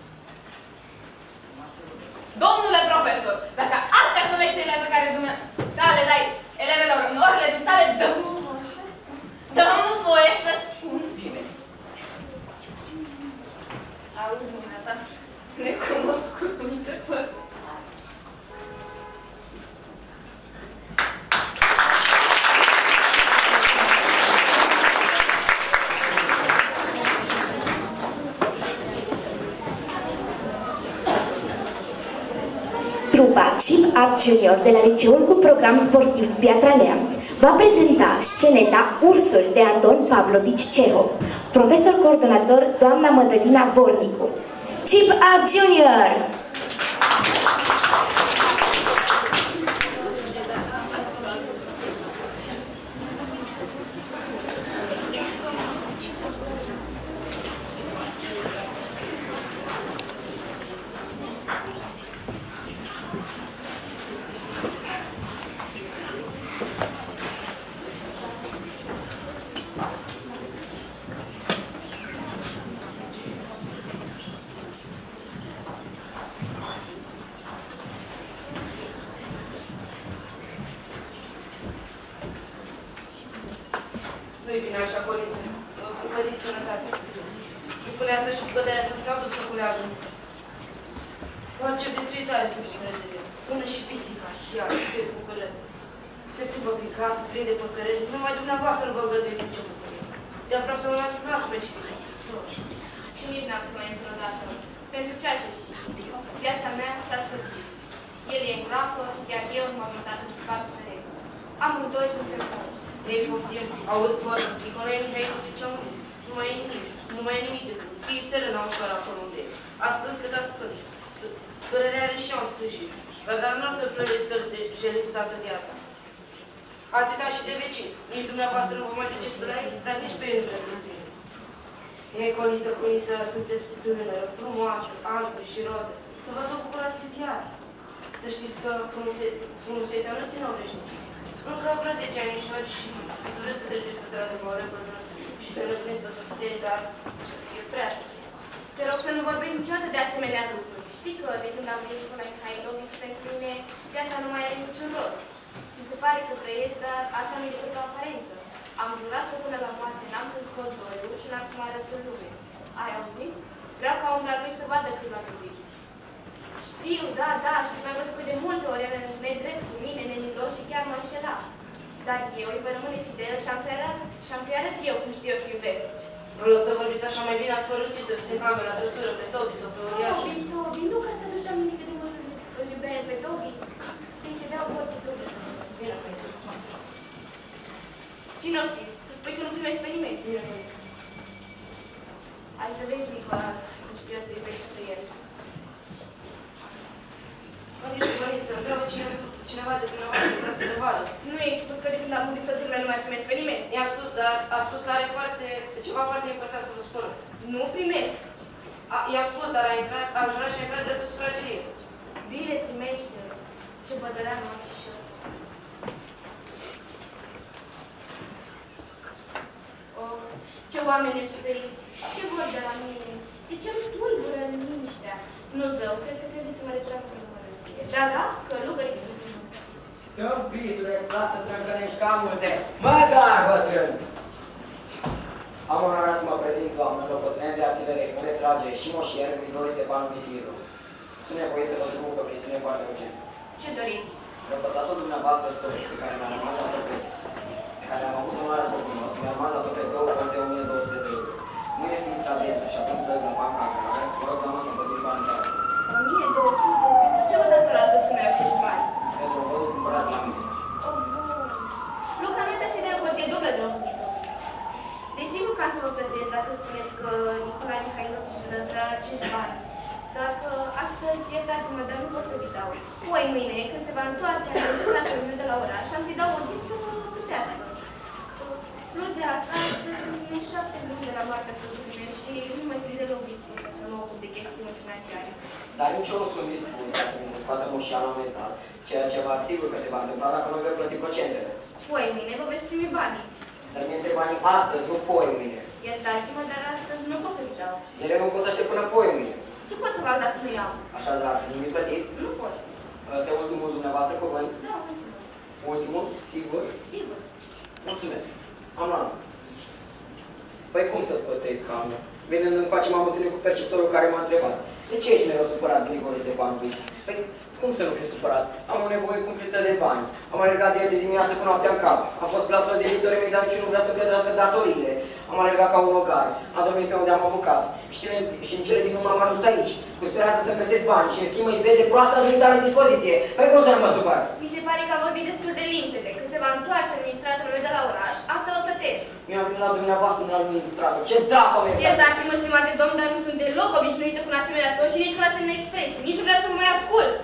Domnule profesor, dacă astea sunt lecțiile pe care dumneata le dai elevelor în orele dumitale, dă-mi voie să-ți spun. Dă-mi voie să-ți spun. Bine. Auzi, dumneata, necunoscutul de păr. Trupa Chip Art Junior de la Liceul cu program sportiv Piatra Neamț va prezenta sceneta Ursul de Anton Pavlovici Cehov. Profesor coordonator doamna Mădălina Vornicu. Chip Art Junior! Nu-i bine așa, Coliță. Vă păriți sănătate. Și punea să-și bădea să se audă să culeagă. Orice viețuitare se bucură de viață. Până și pisica și ea se bucură. Se plimbă prin casă, prinde păsăreli. Numai dumneavoastră nu vă găduiți nicio bucurie. De aproape un an n-ați mai și Și nici n-am să mai intru odată. Pentru ce așa și? Viața mea s-a sfârșit. El e în groapă, iar eu m-am mutat în patru sărei. Ei, poftim, auzi, bă, Nicolae Mihai nu ziceam, nu mai e nimic, nu mai e nimic decât. Fii țărână ușor acolo unde e. Ați plâns cât ați plâns. Părerea are și ea un sfârșit. Dar nu o să plângeți să-l jeliți toată viața. Ați uitat și de vecini. Nici dumneavoastră nu vă mai duceți pe la ei, dar nici pe ei nu vreți să-l prindeți. Ei, coliță, coliță, sunteți tânără, frumoasă, albă și roză. Să vă vă bucurați de viață. Să știți că frumuse, frumusețea nu ține o veșnicie. Încă vreo zece anișori și să vreți să treceți pe stradă cu o repăză și să răpuniți toți ofițerii, dar să fie prea târziu. Te rog să nu vorbim niciodată de asemenea lucruri. Știi că de când am venit cu Mihailovici, pentru mine viața nu mai are niciun rost. Mi se pare că trăiesc, dar asta nu e decât o aparență. Am jurat că până la moarte n-am să scot dorul și n-am să mă arăt în lume. Ai auzit? Vreau ca umbra lui să vadă cât l-am iubit. Știu, da, da, știu, mai văzut cât de multe ori era nedrept cu mine, nemilos și chiar mă înșela. Dar eu îi voi rămâne fidel și am să-i arăt, și am să-i arăt eu cum știu eu să iubesc. Vreau să vorbiți așa mai bine, ați fărăcit să se facă la trăsură pe Tobi sau pe uriaș. Tobi, Tobi, nu că ți aduce aminte cât de mult îl iubeai pe Tobi. Să-i se dea o porție Tobi. Vină cu el. Și nu știi, să spui că nu primești pe nimeni. Vină cu el. Hai să vezi, Nicola, cum știu eu să iubești și să ieri. Văniți, văniți, să întreabă cineva de dumneavoastră, vreau să le vadă. Nu i-ai spus că de când am murit soțul meu nu mai primesc pe nimeni. I-am spus, dar a spus că are foarte, ceva foarte important să vă spună. Nu primesc. I-am spus, dar a, intrat, a jurat și a intrat dreptul sufragerie. Bine, primește-l. Ce bădărean m-a fi și ăsta. Oh, ce oameni nesuferiți. Ce vor de la mine? De ce îmi tulbură în liniștea? Nu, zău, cred că trebuie să mă retrag până mă răzbie. Da, da, călugării. Tămpitule, lasă drăgănești cam multe. Mă, dar, bătrân! Am onoarea să mă prezint, doamnă, locotenent de artilerie, în retragere și moșier, Grigore Stepanu Misiru. Sunt nevoie să vă spun că o chestiune foarte urgentă. Ce doriți? Răpăsatul dumneavoastră soț, pe care mi-a rămas la pe pe care am avut onoarea să-l cunosc, mi-a rămas la pe două roțe o mie două sute de euro. Mâine fiind scadență și atunci plec la banca agrară, vă rog, doamnă, să-mi plătiți banii tale. o mie două sute? Pentru ce vă datora soțul meu acești bani? Pentru o văzut cumpărat la mine. Oh, bun. Localmente se dă o porție dublă de optzeci. Desigur ca să vă plătesc dacă spuneți că Nicolae Mihailovici vă datora acești bani. Dar că astăzi, iertați-mă, dar nu pot să vi dau. Poi mâine, când se va întoarce administratorul meu de la oraș, am să-i dau ordin să mă plătească. Plus de asta, astăzi sunt șapte luni de la moartea soțului meu și nu mă simt deloc dispusă să mă ocup de chestiuni financiare. Dar nici eu nu sunt dispus ca să mi se scoată moșianul amezat, ceea ce vă asigur că se va întâmpla dacă nu voi plăti procentele. Poi mâine vă veți primi banii. Dar mi-e întreb banii astăzi, nu poi mâine. Iertați-mă, dar astăzi nu pot să vi dau. Ele nu pot să aștept până poi mâine. Ce pot să fac dacă nu iau? Așadar, nu mi plătiți? Nu pot. Ăsta e ultimul dumneavoastră cuvânt? Da, Ultimul? Sigur? sigur. Mulțumesc. Am luat. Păi cum să-ți păstrezi calmul? Venind încoace m-am întâlnit cu perceptorul care m-a întrebat. De ce ești mereu supărat, Grigore Stepanu? Păi cum să nu fiu supărat? Am o nevoie cumplită de bani. Am alergat de el de dimineață cu noaptea în cap. Am fost plătos de editorii mei, dar niciunul nu vrea să plătească datoriile. Am alergat ca un ogar. Am dormit pe unde am apucat. Și, și în cele din urmă am ajuns aici, cu speranța să-mi găsesc bani și în schimb mă izbesc de proasta dumitare dispoziție. Păi cum să nu mă supăr? Mi se pare că a vorbit destul de limpede. Când se va întoarce administratorul meu de la oraș, asta vă plătesc. Mi-am venit la dumneavoastră un administrator. Ce dracu mi-e? Iertați-mă, stimate domn, dar nu sunt deloc obișnuită cu un asemenea ton și nici cu un asemenea expresie. Nici nu vreau să mă mai ascult.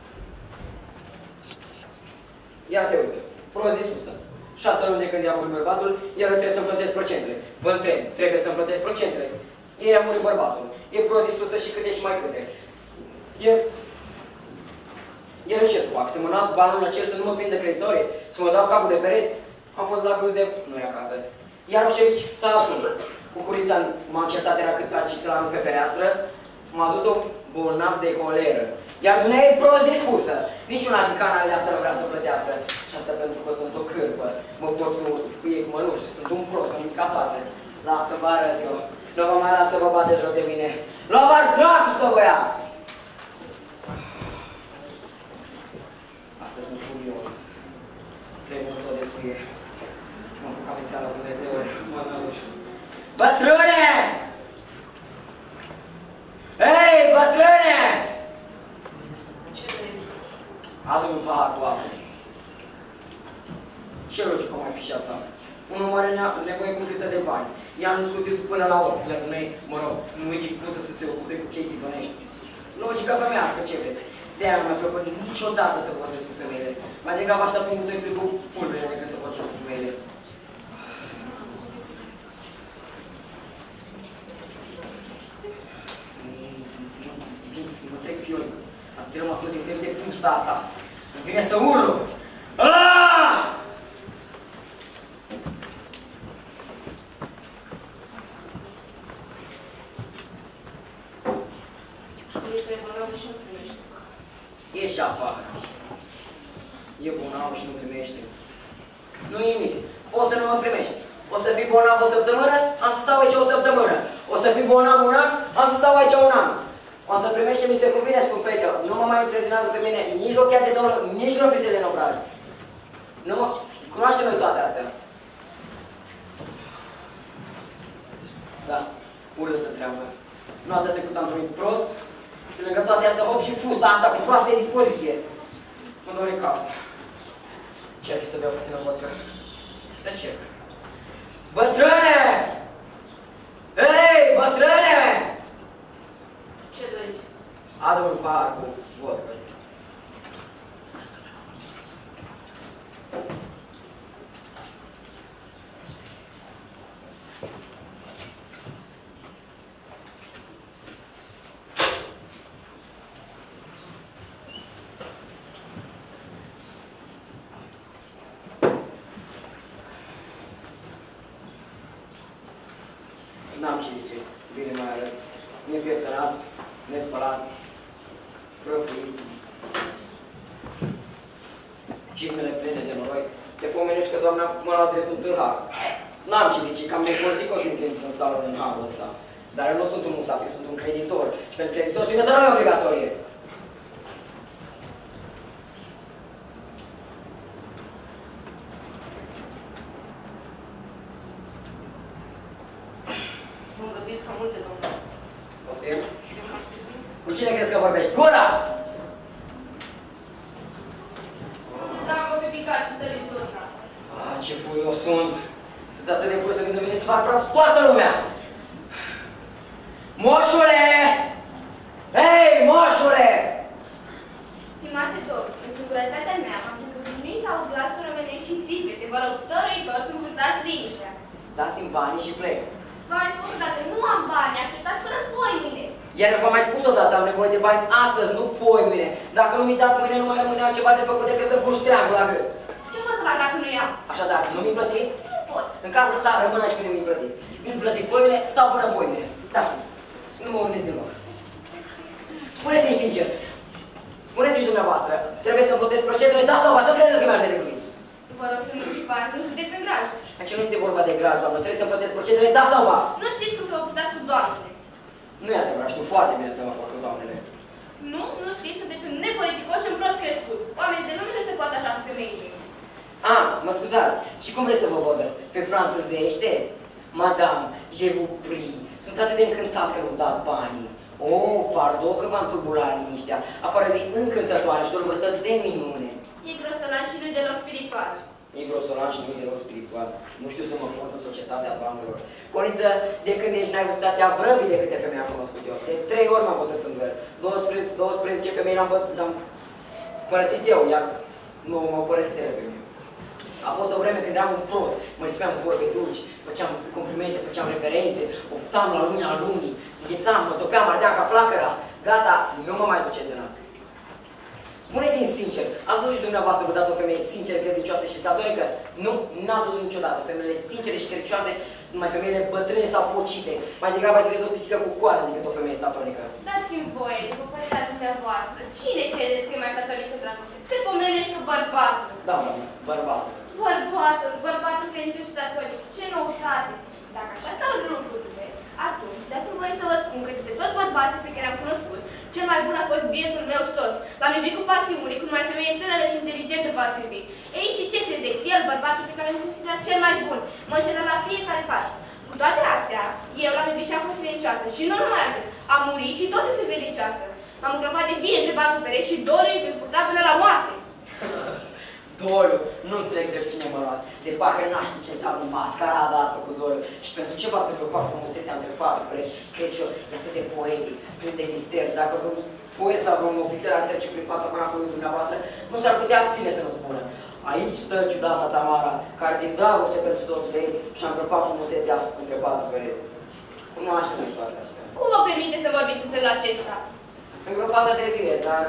Ia te uite, prost dispusă. Șapte luni de când i-a murit bărbatul, el trebuie să-mi plătesc procentele. Vă întreb, trebuie să-mi plătesc procentele. Ei a murit bărbatul. E prost dispusă și câte și mai câte. El... El ce să fac? Să mă nasc banul la cer, să nu mă prindă creditorii? Să mă dau capul de pereți? Am fost la gruz de... nu-i acasă. Iar Oșevici s-a ascuns. Cu curița m-a încertat, era cât taci să-l arunc pe fereastră. M-a văzut-o bolnav de coleră. Iar dumneavoastră e prost dispusă. Niciuna din canalele astea nu vrea să plătească. Și asta pentru că sunt o cârpă. Mă pot cu, cu ei cu mănuși. Sunt un prost, o nimica toate. Lasă, vă arăt eu. Nu vă mai las să vă bateți joc de mine. Lua-vă-ar dracu să vă ia! Astăzi sunt furios. Trebuie tot de furie. Mă apuc amețeala la Dumnezeule. Mă năluși. Bătrâne! Ei, bătrâne! Ce vreți? Adu-mi un pahar cu apă. Ce logică mai fi și asta? Un om are nevoie cumplită de bani. Ea nu scuțit până la os, iar dumnei, mă rog, nu e dispusă să se ocupe cu chestii bănești. Logica femeiască, ce vreți? De-aia nu mi-a plăcut niciodată să vorbesc cu femeile. Mai degrabă aștept un doi cu pulbere decât să vorbesc cu femeile. Mă trec fiori. Am rămas din serie de fusta asta. Îmi vine să urlu. Aaaa! Ieși afară. E bolnav și nu primește. Nu e nimic. Poți să nu mă primești. O să fii bolnav o săptămână, am să stau aici o săptămână. O să fii bolnav un an, am să stau aici un an. O să primești ce mi se cuvine, scumpete. Nu mă mai impresionează pe mine nici ochia de domnul, nici rofițele în obraj. Nu mă... Cunoaștem noi toate astea. Da, urâtă treabă. Noaptea trecută am dormit prost. Și lângă toate astea, hop și fusta asta cu proaste dispoziție. Mă dore cap. Ce-ar fi să beau puțină vodcă? Și să încerc. Bătrâne! Hei, bătrâne! Ce doriți? Adu un pahar cu vodcă. N-am ce zice, bine mai arăt, nepieptănat, nespălat, prăfuit, cizmele pline de noroi, te pomenești că doamna mă lua drept un tâlhar. N-am ce zice, cam nepolitic o să intri într-un salon în halul ăsta. Dar eu nu sunt un musafir, sunt un creditor și pentru creditor ținătoarea nu e obligatorie. Multe, domnule. Poftim? Cu cine crezi că vorbești? Gura! N-am cofie picat și sărit ăsta. Ah, ce furios sunt! Sunt atât de furios când îmi vine să fac praf toată lumea! Moșule! Hei, moșule! Stimate domn, în singurătatea mea am văzut lumini sau glasul rămânești și țipete. Vă rog, stăruitor, să învățați liniștea. Dați-mi banii și plec. V-am mai spus odată, nu am bani, așteptați până poimine. Iar v-am mai spus odată, am nevoie de bani astăzi, nu poimine. Dacă nu mi dați mâine, nu mai rămâne altceva de făcut decât să pun ștreangul la gât. Ce pot să fac dacă nu iau? Așadar, nu mi plătiți? Nu pot. În cazul ăsta, rămân aici până mi plătiți. Nu-mi plătiți poimine, stau până poimine. Da, nu mă gândesc deloc. Spuneți-mi sincer, spuneți-mi dumneavoastră, trebuie să-mi plătesc procentele, da sau ba, să credeți că mi-ar de decât. Vă rog să nu fiți nu sunteți în graj. Aici nu este vorba de graj, doamnă, trebuie să-mi plătesc procentele, da sau ba. Nu știți cum să vă putați cu doamnele. Nu e adevărat, știu foarte bine să mă port cu doamnele. Nu, nu știți, sunteți un nepoliticos și un prost crescut. Oamenii de lume nu se poate așa cu femeile. Ah, mă scuzați, și cum vreți să vă vorbesc? Pe franțuzește? Madame, je vous prie, sunt atât de încântat că nu dați banii. Oh, pardon că v-am tulburat liniștea. Afară zi încântătoare și dorul vă stă de minune. E grosolan și nu deloc spiritual. E grosolan și nu e deloc spiritual. Nu știu să mă port în societatea doamnelor. Coniță, de când ești n-ai văzut atâtea vrăbii de câte femei am cunoscut eu. De trei ori m-am bătut în duel. douăsprezece femei l-am părăsit eu, iar nu mă părăsit ele pe mine. A fost o vreme când eram un prost, mă rispeam cu vorbe dulci, făceam complimente, făceam referențe, oftam la lumina lunii, înghețam, mă topeam, ardeam ca flacăra. Gata, nu mă mai duce de nas. Spuneți-mi sincer, ați văzut și dumneavoastră vreodată o femeie sinceră, credincioasă și statornică? Nu, n-ați văzut niciodată. Femeile sincere și credincioase sunt mai femeile bătrâne sau pocite. Mai degrabă ați văzut o pisică cu coadă decât o femeie statornică. Dați-mi voie, după părerea dumneavoastră, cine credeți că e mai catolică, dragoste? Cât pomenești cu bărbatul? Da, doamne, bărbatul. Bărbatul, bărbatul credincios și statornic. Ce noutate! Dacă așa stau lucrurile, atunci dați-mi voie să vă spun că dintre toți bărbații pe care am cunoscut, cel mai bun a fost bietul meu soț. L-am iubit cu pasiune, cu numai femeie tânără și inteligentă va iubi. Ei, și ce credeți? El, bărbatul pe care îl considera cel mai bun, mă înșelă la fiecare pas. Cu toate astea, eu l-am iubit și am fost credincioasă. Și nu numai atât, am murit și tot este credincioasă. Am îngropat de vie între patru perechi și două îi voi purta până la moarte. Doliu, nu înțeleg de cine mă luați. De parcă n-aș ști ce înseamnă mascarada asta cu doliu. Și pentru ce v-ați preocupat frumusețea între patru perechi? Cred și eu, e atât de poetic, plin de mister. Dacă vreun poet sau vreun ofițer ar trece prin fața panacului dumneavoastră, nu s-ar putea abține să nu spună. Aici stă ciudata Tamara, care din dragoste pentru soțul ei și-a îngropat frumusețea între patru pereți. Cunoaște-mi toate astea. Cum vă permite să vorbiți în felul acesta? Îngropată de vie, dar...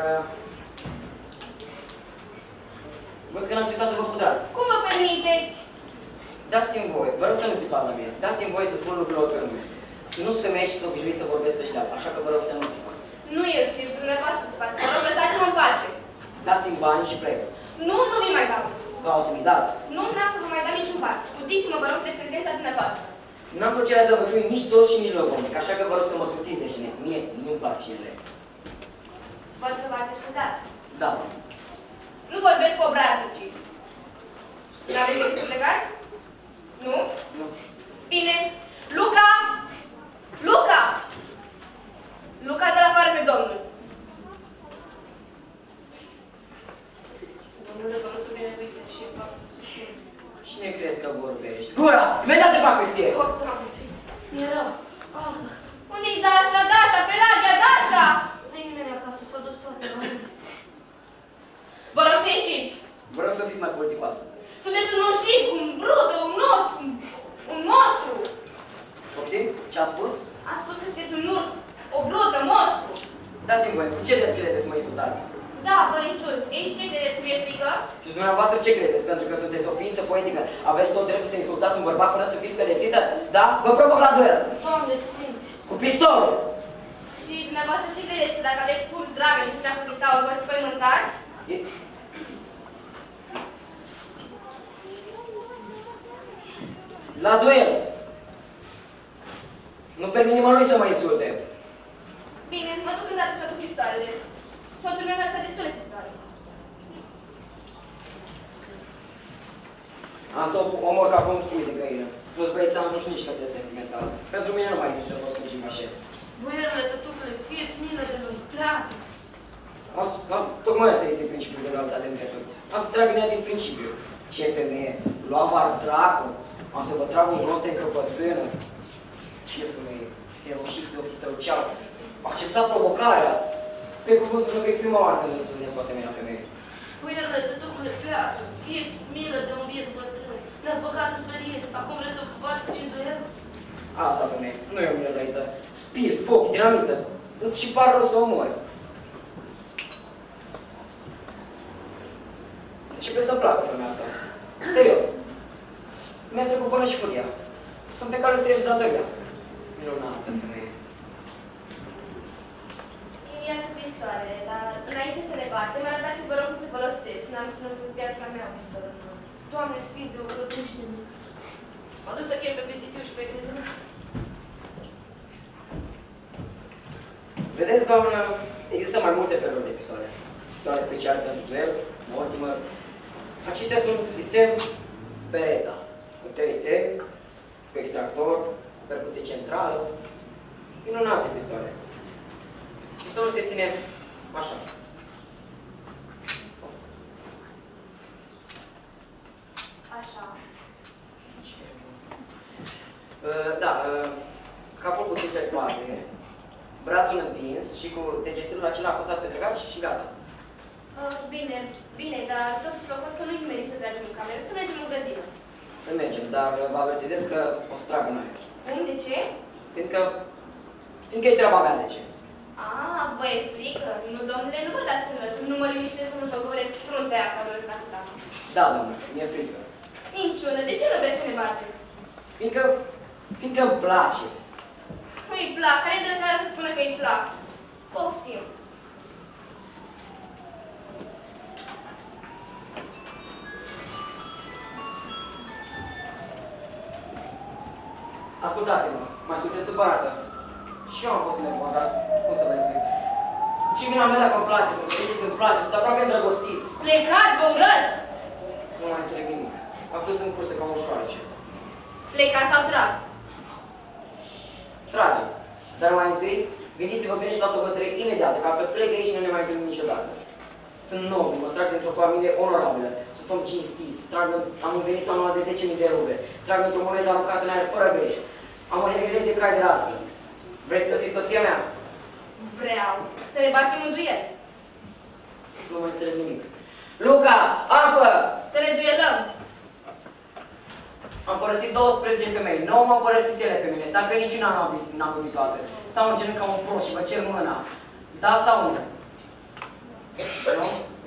Văd că n-ați uitat să vă putrați. Cum vă permiteți? Dați-mi voi, vă rog să nu țipați la mine. Dați-mi voi să spun lucrurilor pe nume. Nu sunt femeie și sunt obișnuit să vorbesc pe șteapă, așa că vă rog să nu țipați. Nu eu țip, dumneavoastră țipați. Vă rog, lăsați-mă în pace. Dați-mi bani și plec. Nu, nu vi mai dau. Vreau să mi dați. Nu n-am să vă mai dau niciun pas. Scutiți-mă, vă rog, de prezența dumneavoastră. N-am plăcerea să vă fiu nici soț și nici logodnic, așa că vă rog să mă scutiți de știne. Mie nu-mi plac șinele. Văd că v-ați așezat. Da. Nu vorbesc cu obraznicii. N-aveți timp să plecați? Nu? Nu. Bine. Luca! Luca! Luca, de la afară pe domnul. Domnule, vă rog să binecuiți și fac să fie. Cine crezi că vorbești? Gura! Imediat te fac pe știe! Fac tramă, mi-e rău. Ah, Unde-i Dașa? Dașa, Pelagia, Dașa! nu e nimeni acasă, s-au dus toate la mine. Vă rog să ieșiți. Vă rog să fiți mai politicoasă. Sunteți un oșic, un brut, un os, un, un monstru. Poftim? Ce a spus? Am spus că sunteți un urs, o brută, monstru. Dați-mi voi, cu ce drept credeți să mă insultați? Da, vă insult. Ei, și ce credeți că mi-e frică? Și dumneavoastră ce credeți? Pentru că sunteți o ființă poetică, aveți tot dreptul să insultați un bărbat fără să fiți pedepsită? Da? Vă provoc la duel! Doamne Sfinte! Cu pistolul! Și dumneavoastră ce credeți? Că dacă aveți pulți dragă și cea cu pitaul, vă spăimântați? E... La duel! Nu permit nimănui să mă insulte. Bine, mă duc îndată să duc pistoalele. Soțul meu mi-a lăsat destule pistoale. Am să omor ca pe un cui de găină. Plus băieți să am nu știu nici cățel sentimental. Pentru mine nu mai există făcut și mașet. Boierule, tătucule, fieți milă de lui, pleacă! Am, am, tocmai asta este principiul de realitate în dreptul. Am să trag în ea din principiu. Ce femeie? Lua var dracu. Am să vă trag un glonte în căpățână. Ce femeie? Se roșii, se ochistrăuceau. Accepta provocarea. Pe cuvântul meu că e prima oară când îl întâlnesc cu asemenea femeie. Boierule, tătucule, pleacă! Fieți milă de un biet bătrân. Ne-ați băgat în spărieți, acum vreți să ocupați și duel? Asta, femeie, nu e o mirăită. Spirit, foc, dinamită. Îți și par rău să o omori. Începe să-mi placă femeia asta. Serios. Mi-a trecut până și furia. Sunt pe care să ieși datoria. Minunată femeie. Iată pistoalele, dar înainte să le batem, arătați, vă rog, să folosesc. N-am ținut în viața mea pistolul. Doamne Sfinte, o grăbește-mi. M-a dus să chem pe vizitiu și pe gândul. Vedeți, doamnă, există mai multe feluri de pistoale. Pistoale speciale pentru duel, Mortimer. Acestea sunt sistem Beretta, cu trei țevi, cu extractor, cu percuție centrală. Minunate pistoale. Pistolul se ține așa. Așa. Da, capul puțin pe spate, brațul întins și cu degețelul acela apăsați pe trăgaci și gata. Uh, bine, bine, dar totuși eu cred că nu-i meri să tragem în cameră, să mergem în grădină. Să mergem, dar vă avertizez că o să trag în aer. Cum? De ce? Fiindcă, fiindcă e treaba mea de ce. Ah, vă e frică? Nu, domnule, nu vă dați în lături, nu mă liniștesc când vă goresc fruntea ca rost atâta. Da, domnule, mi-e frică. Niciună, de ce nu vreți să ne batem? Fiindcă, fiindcă îmi placeți. Îi plac, care îndrăznează să spună că îi plac? Poftim. Ascultați-mă, mai sunteți supărată. Și eu am fost nervos, dar cum să vă explic? Ce vina mea dacă îmi place, să știți, îmi place, sunt aproape îndrăgostit. Plecați, vă urăsc! Nu mai înțeleg nimic. Am pus în cursă ca un șoarece. Plecați sau trag? Trageți. Dar mai întâi, gândiți-vă bine și luați o bătărie imediată, că altfel plec de aici și nu ne mai întâlnim niciodată. Sunt nobil, mă trag dintr-o familie onorabilă. Sunt om cinstit. Trag, am venit la numai de zece mii de ruble. Trag într-o monedă aruncată în aer fără greș. Am o herghere de cai de rasă. Vreți să fii soția mea? Vreau. Să ne batem în duel. Nu mai înțeleg nimic. Luca, apă! Să ne duelăm. Am părăsit douăsprezece femei. nouă m-au părăsit ele pe mine, dar pe niciuna n-am iubit toate. Stau în genunchi ca un prost și vă cer mâna. Da sau nu? Nu?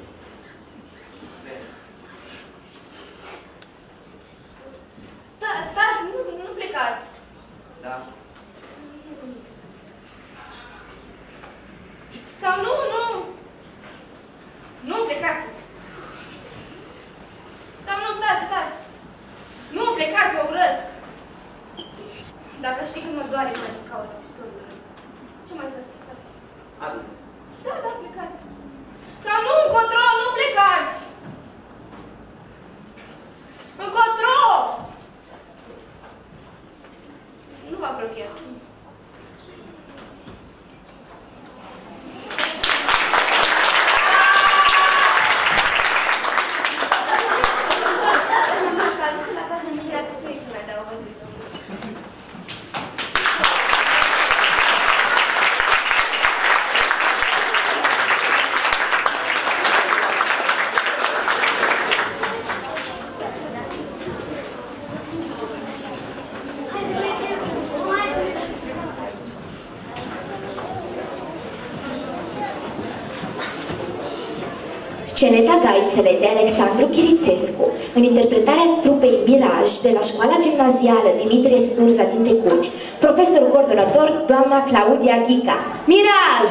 Sta, stați, nu, nu plecați. Da. Sau nu, nu. Nu plecați. Sau nu, stați, stați. Nu plecați, vă urăsc. Dacă știi că mă doare mai din cauza pistolului ăsta. Ce mai să plecați? Adică? Da, da, plecați. Sau nu, încotro, nu plecați. Încotro! Nu vă apropiați. Sceneta Gaițele de Alexandru Chirițescu, în interpretarea trupei Miraj de la Școala Gimnazială Dimitrie Sturza din Tecuci, profesor coordonator doamna Claudia Ghica. Miraj!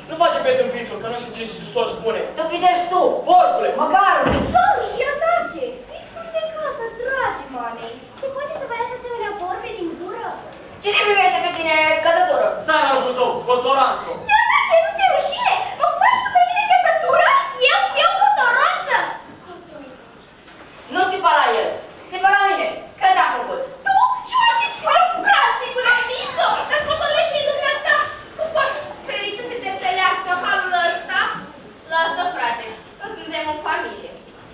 Nu face pe tâmpitul, că nu știu ce s-o spune. Tâmpitești tu! Porcule! Măcar! Sau, Ianache, fiți cu judecată, dragi mame. Se poate să vă iasă asemenea vorbe din gură? Cine primește pe tine căzătură? Stai la locul tău, cotoranțo! Ianache, nu ți-e rușine? Mă faci tu pe mine căzătură? Eu, eu cotoronță? Nu țipa la el! Țipa la mine! Că te-am făcut? Tu? Și mă și spui, praznicule, Miso! Dar potolește dumneata! Tu poți să speri să se despelească halul ăsta? Lasă, frate, că suntem o familie.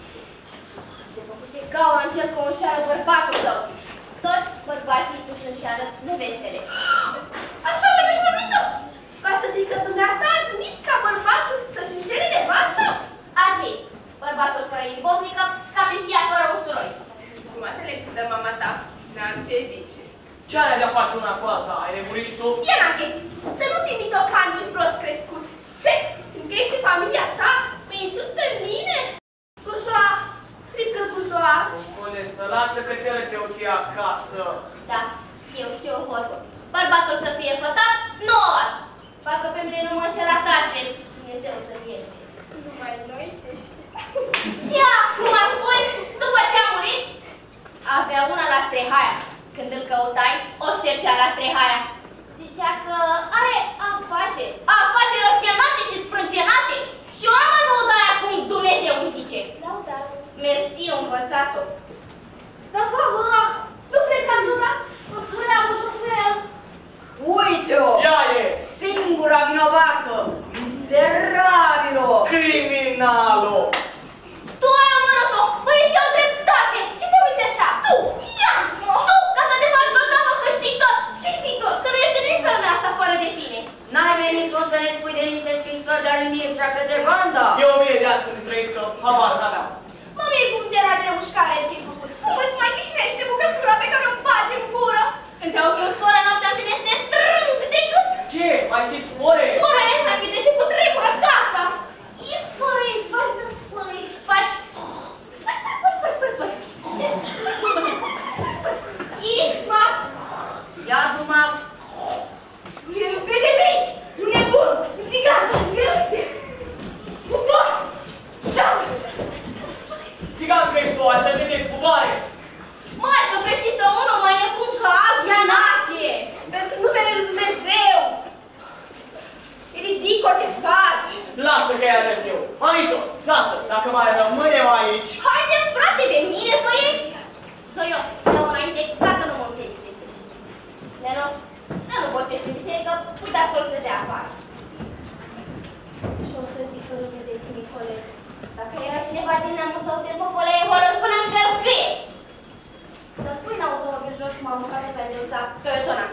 Se făcuse gaura în cel că o înșeală bărbatul său. Toți bărbații își înșeală nevestele. Așa vorbești, mămiță? Ca să zic că dumneata admiți ca bărbatul să-și înșele nevastă? Admit, bărbatul fără ilibovnică, ca pistia fără usturoi. Frumoasă lecție de mama ta, n-am ce zice. Ce are de-a face una cu alta? Ai nemurit și tu? Ianache, să nu fii mitocan și prost crescut. Ce? Fiindcă ești familia ta, mă insulți pe mine? Bujoa, triplă bujoa. Colestă, lasă că ți arăt eu ție acasă. Da, eu știu o vorbă. Bărbatul să fie fătat, nu ori. Parcă pe mine nu mă înșelatase. Dumnezeu să-mi ierte. Numai noi ce știm. Și acum spui, după ce a murit, avea una la Strehaia. Când îl căutai, o ștergea la Strehaia. Zicea că are afaceri, afaceri răchemate și sprâncenate. Și eu am mai lăudat aia cum Dumnezeu îmi zice. Laudare. Mersi, învățat-o. Dar vă rog, nu cred că am jucat un fel, un fel. Uite-o! Ea e! Singura vinovată! Mizerabilo! Criminalo! Tu ai omorât-o! Băieții au dreptate! Ce te uiți așa? Tu! Ia-ți-mă! Tu! Ca să te faci băgavă că știi tot! Și știi tot! Că nu este nimic pe lumea asta fără de tine! N-ai venit tu să ne spui de niște scrisori de-ale Mircea către Vanda? Eu o mie de ani să-mi trăit că habar n-aveam. Mă, mie cum te era de remușcare ce-ai făcut? Cum îți mai tihnește bucătura pe care o bagi în gură? Când te-au dus fără noaptea vine să te strâng de gât! Ce? Mai și sfore? Fără e, mai gândesc cu tremură casa! Îți fărăiești, faci să sfărăiești, faci... Păi, păi, păi, păi, păi, Ih, mat! Ia du-mă! E repede vechi, un nebun, și țigan, ți-e uiteți! Futor! Șam! Țigan crezi tu, așa ce te-ai spudoare? Mai, că precisă unul mai nebun ca alt, Ianache! Pentru numele lui Dumnezeu! Ridic-o, ce faci? Lasă că i-a eu. Mamițo, zață, dacă mai rămânem aici... Haide, frate, de mine, băie! Să eu, iau înainte, ca să nu mă împiedic de tine. Leno, să nu bocești în biserică, uite acolo să de afară. Și o să zică lumea de tine, coleg. Dacă era cineva din neamul tău, te fofoleie holări până în călcâie. Să spui în automobil jos și m-am mâncat de pendelța Toyotona.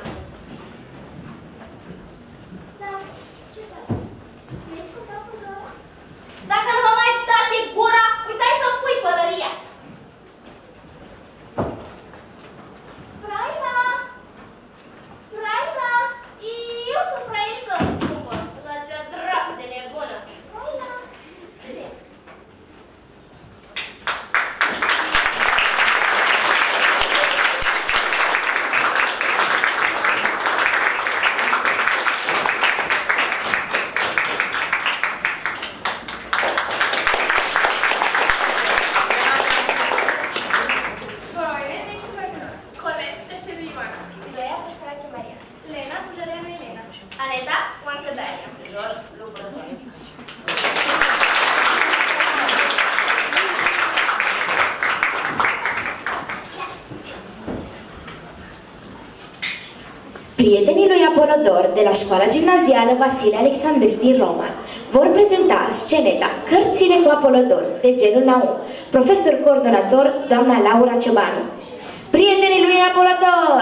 Da, ce ți-a? Ești cu capul lor? Dacă nu vă mai dați gura, uitai să pui pălăria. Fraila! Fraila! Eu sunt frăinică. Cumpă, la dracu de nebună. Fraila! Scrie! Aneta, Moancă Daria. George, lucrătoare. Prietenii lui Apolodor de la școala gimnazială Vasile Alexandri din Roma vor prezenta sceneta Cărțile cu Apolodor de genul Naum. Profesor coordonator, doamna Laura Ciobanu. Prietenii lui Apolodor!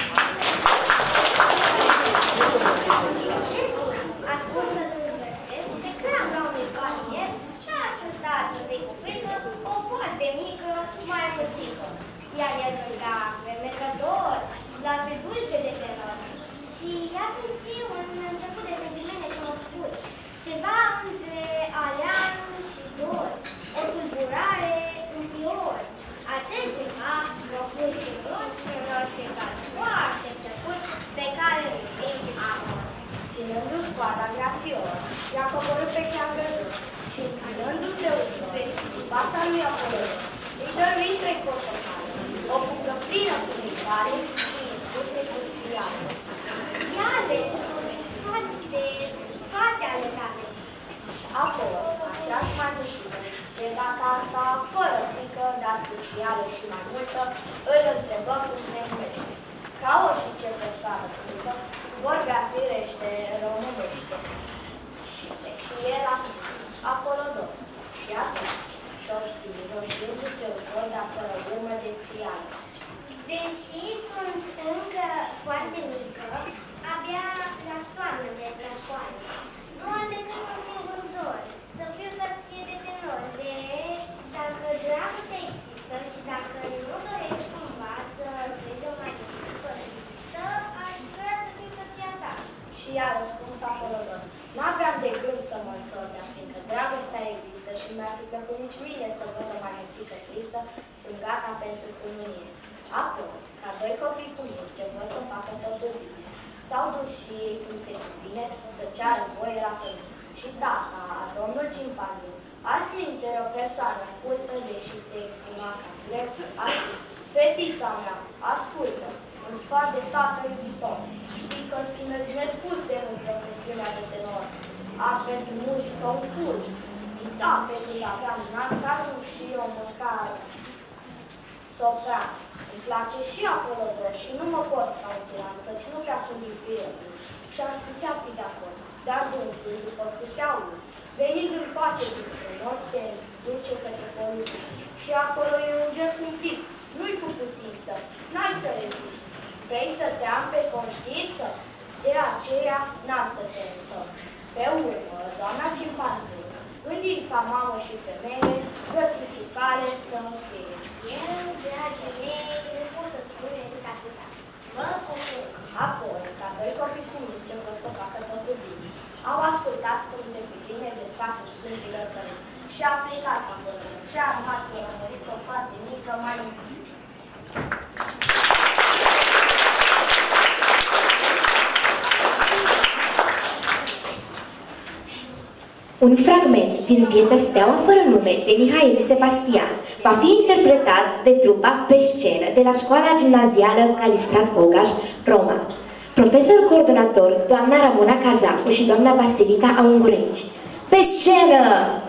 Ascunsă în gârce, de cram la unui panier și a ascultat de cu frică o foarte mică marmuțică. Iar el cânta fermecător, glase dulce de teror. Și ea simți un început de sentimente cunoscute, ceva între alean și dor, o tulburare în fior. Acel ceva, profund și bun, în orice caz, urechea angajat și înclinându-se ușor în fața lui Apollo, îi dărui trei portocale, o pungă plină cu micare și îi spuse cu sfială. Iale, sunt toate, toate ale tale. Și Apollo, aceeași magnifică, de data asta fără frică, dar cu sfială și mai multă, îl întrebă cum se numește. Ca orice ce persoană publică, vorbea firește românește. Și, și era Apolodor. Și atunci, șoptii, roșindu-se ușor, dar fără urmă de sfială. Deși sunt încă foarte mică, abia la toamnă de la școală. Nu am decât un singur dor, să fiu soție de tenor. Deci, dacă dragostea există și dacă nu dorești cumva să vezi o magnifică revistă, aș vrea să fiu soția ta. Și i-a răspuns Apolodor. N-aveam de gând să mă însor, dar fiindcă dragostea există și mi-ar fi plăcut nici mie să văd o magnifică tristă, sunt gata pentru tâlmânie. Apoi, ca doi copii cuminți ce vor să facă totul bine, s-au dus și ei cum se cuvine să ceară voie la pământ. Și tata, domnul cimpanziu, ar trimite o persoană cultă, deși se exprima ca drept, ar fi: fetița mea, ascultă, un sfat de tată iubitor. Știi că îți primezi nespus de mult profesiunea de tenor. Am pentru muzică un cult. Isa pe când aveam un an să ajung și eu măcar sopran. Îmi place și Apolodor și nu mă pot ca un tiran, căci nu prea sunt din firul și aș putea fi de acord. Dar dânsul, după câte aud, venind în pace din frumos, se duce către poluție. Și acolo e un ger cumplit, nu-i cu putință, n-ai să reziști. Vrei să te am pe conștiință? De aceea n-am să te însor. Pe urmă, doamna cimpanziu, gândind ca mamă și femeie, găsi cu sale să încheie. Eu, dragii mei, nu pot să spun decât atâta. Vă pupă. Apoi, ca doi copii cuminți ce vor să facă totul bine, au ascultat cum se cuvine de sfatul sfântilor părinți și a plecat acolo și a rămas cu o foarte mică mai mică. Un fragment din piesa Steaua fără nume de Mihail Sebastian va fi interpretat de trupa Pe scenă de la Școala Gimnazială Calistrat Bogaș, Roma. Profesor coordonator, doamna Ramona Cazacu și doamna Basilica Aungureci. Pe scenă!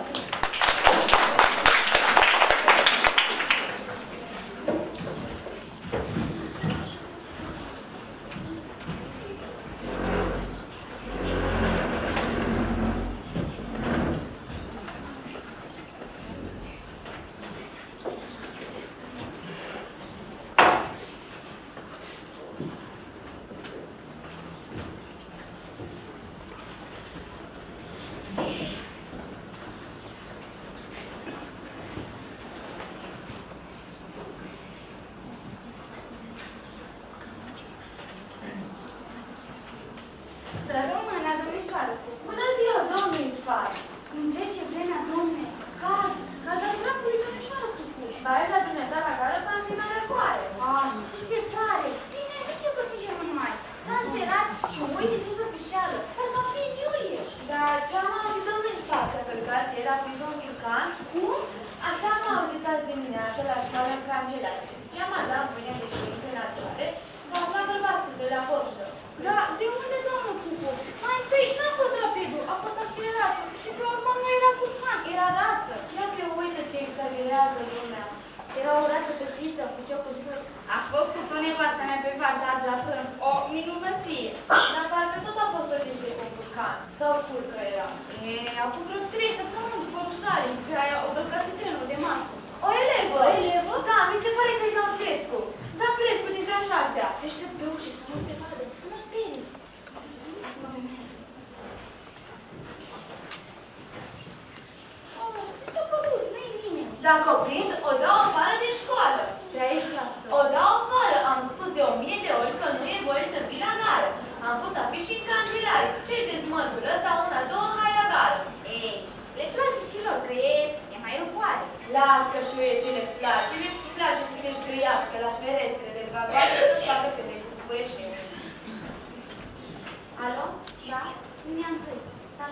Dacă o prind, o dau afară de școală. treizeci la sută. O dau afară. Am spus de o mie de ori că nu e voie să vii la gară. Am pus afiș și în cancelare. Ce-i dezmățul ăsta? Una, două, hai la gară. Ei, le place și lor, că e, e mai răcoare. Las că știu e ce le place. Le place să se scriiască la ferestre de vagoare să-și facă să ne cucurește. Alo? Da? Mi-am întâi. Salut!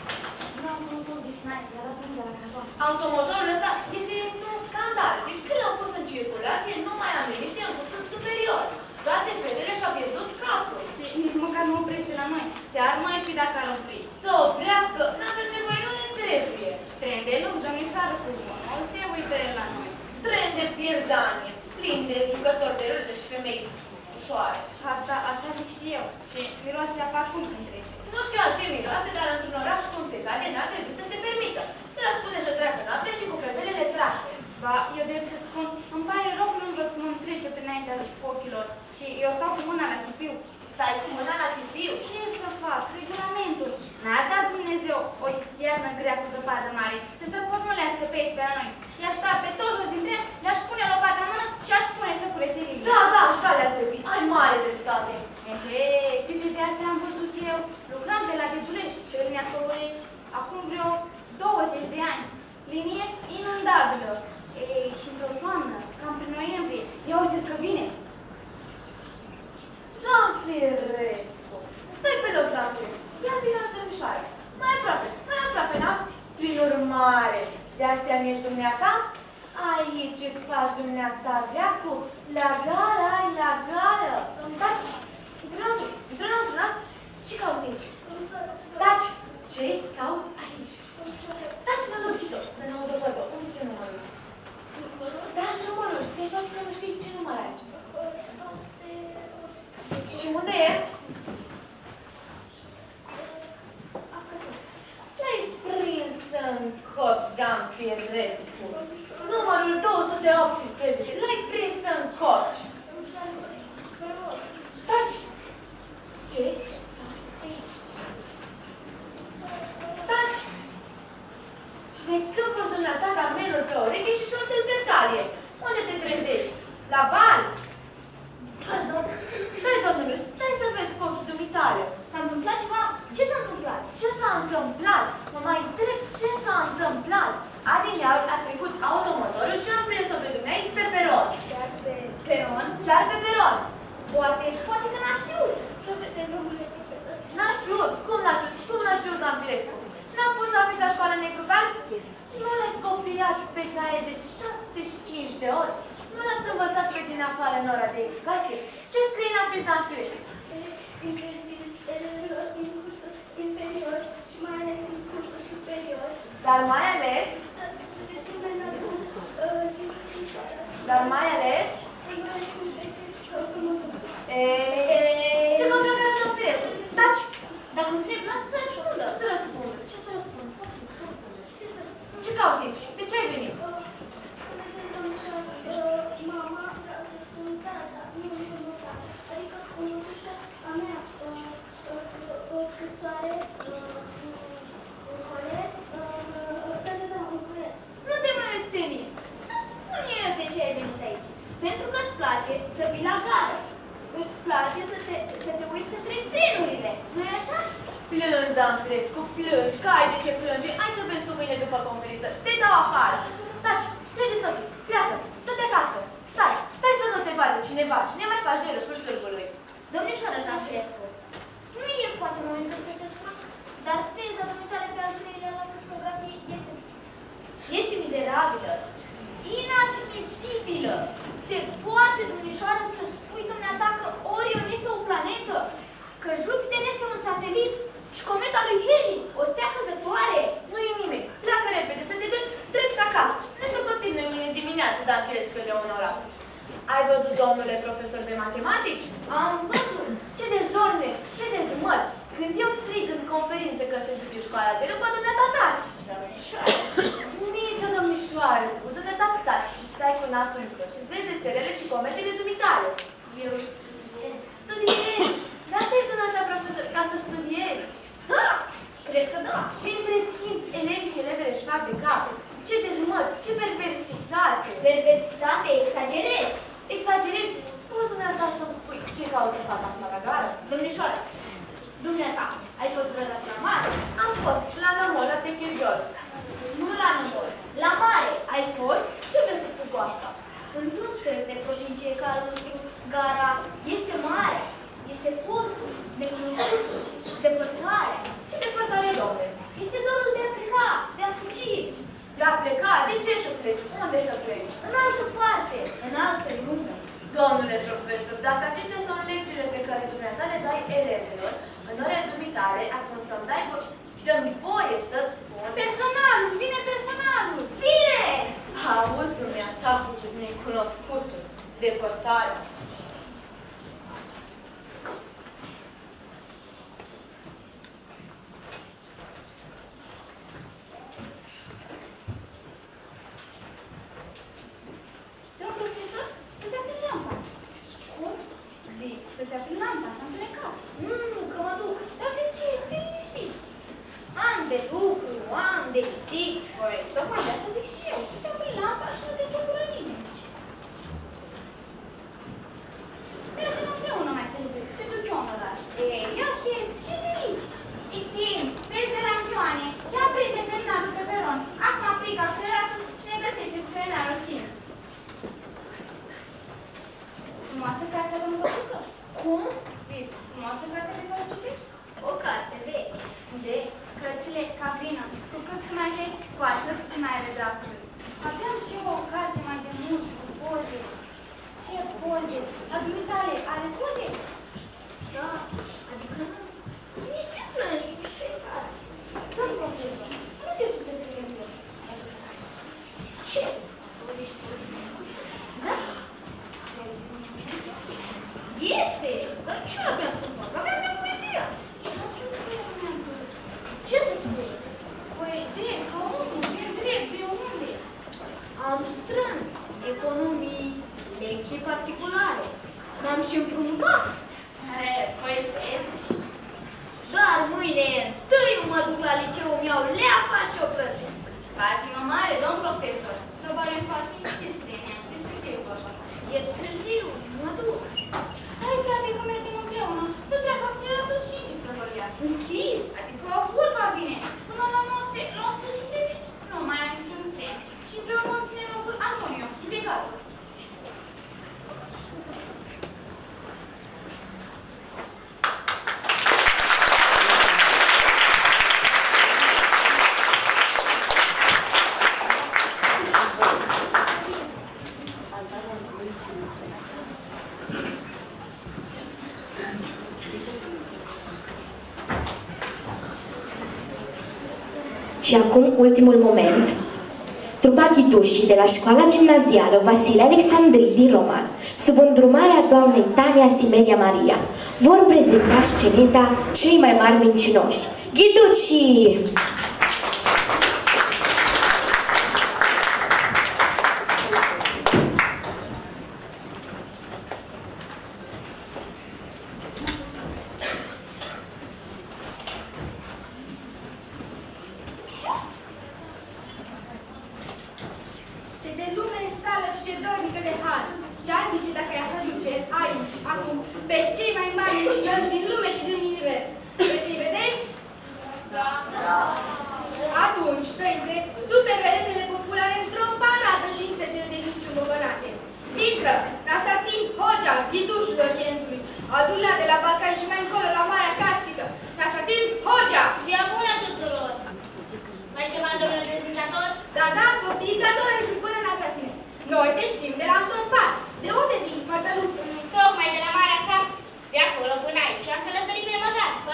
Automotorul ăsta este, este un scandal. De când l-au pus în circulație, nu mai am liniște în cursul superior. Toate fetele și-au pierdut capul. Și nici măcar nu oprește la noi. Ce-ar mai fi dacă ar opri? Să oprească, n-avem nevoie, nu ne trebuie. Tren de lux, domnișoară cu bun, nu se uită el la noi. Tren de pierzanie, plin de jucători de râde și femei ușoare. Asta așa zic și eu. Și miroase a parfum când trece. Nu știu a ce miroase, dar într-un oraș cum se cade, n-ar trebui să se permită. Le spune să treacă noaptea și cu crevetele trase. Ba, eu drept să spun, îmi pare rău că nu văd cum îmi trece pe înaintea ochilor. Și eu stau cu mâna la chipiu. Stai cu mâna la chipiu? Ce să fac? Regulamentul. N-a dat Dumnezeu o iarnă grea cu zăpadă mare. Să se potmolească pe aici, pe la noi. I-aș sta pe toți jos din tren, le-aș pune lopata în mână și aș pune să curețe linie. Da, da, așa le-ar trebui. Ai mare dreptate. Ehe, câte de astea am văzut eu. Lucram pe la Dedulești, pe linia Făurei, acum vreo douăzeci de ani. Linie inundabilă. Ei, și într-o toamnă, cam prin noiembrie, ia auzit că vine. Zanfirescu! Stai pe loc, Zanfirescu. Ia vino și domnișoare. Mai aproape, mai aproape, n-ați? Prin urmare, de astea mi-ești dumneata? Aici îți faci dumneata veacul. La gară ai, la gară. Îmi taci. Intră înăuntru, intră înăuntru, n-ați? Ce cauți aici? Taci. Ce cauți aici? Taci, nălucitor, să ne audă vorbă. Unde ți-e numărul? Da, numărul. Te faci că nu știi ce număr ai. Și unde e? L-ai prins în cop, Zanfirescu. Numărul două sute optsprezece. L-ai prins în coci. Taci. Ce? Taci. Și de când poți dumneata ca melul pe ureche și șorțel pe talie? Unde te trezești? La bani? Pardon. Stai, domnule, stai să vezi cu ochii dumitale. S-a întâmplat ceva? Ce s-a întâmplat? Ce s-a întâmplat? Mă mai întreb ce s-a întâmplat. Adineaur a trecut automotorul și am prins-o pe dumneai pe peron. Chiar pe peron? Chiar pe peron. Poate, poate că n-a știut. Să vedem, domnule profesor. N-a știut? Cum n-a știut? Cum n-a știut, Zanfirescu? N-a pus afiș la școală negru pe alb? Nu l-ai copiat pe caiet de șaptezeci și cinci de ori? Nu l-ați învățat pe din afară în ora de educație? Ce scrie în afiș, Zanfirescu? Inferior și mai ales în cursul superior. Dar mai ales? Dar mai ales? Eee... Ce conseamnă că Zanfirescu? Taci! Dacă nu trebuie, lasă să răspundă. Ce să răspundă? Ce să răspundă? Ce cauți aici? De ce ai venit? Mama, vreau să spun tata, nu nu tata. Adică ușa a mea, o scrisoare, un colet, da, da, da, un colet. Nu te mai esteni. Să-ți spun eu de ce ai venit aici. Pentru că îți place să vii la gară. Îți place să te, să te uiți către trenurile. Nu-i așa? Plângi, Zanfirescu, plângi, că ai de ce plânge. Hai să vezi tu mâine după conferință. Te dau afară. Taci, trece toți, pleacă, du-te acasă. Stai, stai să nu te vadă cineva. Ne mai faci de răsul târgului. Domnișoară Zanfirescu, nu e poate momentul să-ți spun, dar teza dumitare pe al treilea la cosmografie este, este mizerabilă, inadmisibilă. Se poate, domnișoară, să spui dumneata că Orion este o planetă, că Jupiter este un satelit și cometa lui Heli, o stea căzătoare. Nu e nimic. Pleacă repede, să te duci drept acasă. Ne să continui mâine dimineață, Zanfirescu Eleonora. Ai văzut, domnule profesor de matematici? Am văzut. Ce de zorne, ce de zmăți. Când eu strig în conferință că se duce școala de râpă, dumneata taci. Domnișoară. Nici o domnișoară. Cu dumneata taci și stai cu nasul în căci. Îți vezi de stelele și cometele dumitale. Eu studiez. Studiezi. De asta ești dumneata profesor, ca să studiezi. Da, cred că da. Și între timp, elevii și elevele își fac de cap. Ce dezmăți, ce perversitate. Perversitate, exagerezi. Exagerezi. Poți dumneata să-mi spui ce caută fata asta la gară? Domnișoară, dumneata, ai fost vreodată la mare? Am fost la Nămol, la Techirior. Nu la Nămol. La mare ai fost? Ce vrei să spui cu asta? Într-un târg de provincie ca al nostru, gara este mare, este portul, necunoscutul, depărtarea. Ce depărtare, domnule? Este a pleca, de ce să pleci? Unde să pleci? În altă parte. În altă lume. Domnule profesor, dacă acestea sunt lecțiile pe care dumneata le dai elevilor, în orele dumitale, atunci să-mi dai voie, dă-mi voie să-ți spun... Personalul, vine personalul! Vine! Auzi, dumneata, necunoscută, depărtare. Domn profesor, să-ți aprinde lampa. Cum? Zic, să-ți aprinde lampa, s-a plecat. Nu, nu, că mă duc. Dar de ce? Stai liniștit. Am de lucru, am de citit. Păi, tocmai de asta zic și eu. Ți aprinde lampa și nu te bucură nimeni. Mergem împreună mai târziu. Te duc eu în oraș. Ei, ia și și de aici. Ichim, vezi de lampioane și aprinde felinarul pe peron. Acum aplică acceleratul și ne găsește cu felinarul stins. Frumoasă cartea, domnul profesor. Cum? Zic, frumoasă carte pe care o citești? O carte veche. De cărțile ca vină. Cu cât sunt mai vechi, cu atât sunt mai ale dracului. Aveam și eu o carte mai de mult, cu poze. Ce poze? A dumitale, are poze? Da, adică nu. Niște plângi, niște cărți. Domn profesor, să nu te superi de mine. Ce? O zici tu? Da? Este! Dar ce aveam să fac? Aveam nevoie de ea. Ce o să spui? Ce să spui? Păi, de, ca unul, te întreb, de unde? Am strâns economii, lecții particulare. M-am și împrumutat. E, păi, vezi? Dar mâine întâi mă duc la liceu, îmi iau leafa și o plătesc. Patimă mare, domn profesor. Că barem face ce scrie în ea? Despre ce e vorba? E târziu, mă duc. Stai, frate, că mergem împreună. Să treacă acceleratul și intră în ea. Închis. Adică vulpa vine. Până la noapte, la unsprezece și treizeci, nu mai ai niciun tren. Și împreună o ține locul Antonio, legatul. Și acum, ultimul moment, trupa ghidușii de la școala gimnazială Vasile Alexandrii din Roman, sub îndrumarea doamnei Tania Simeria Maria, vor prezenta sceneta cei mai mari mincinoși. Ghidușii!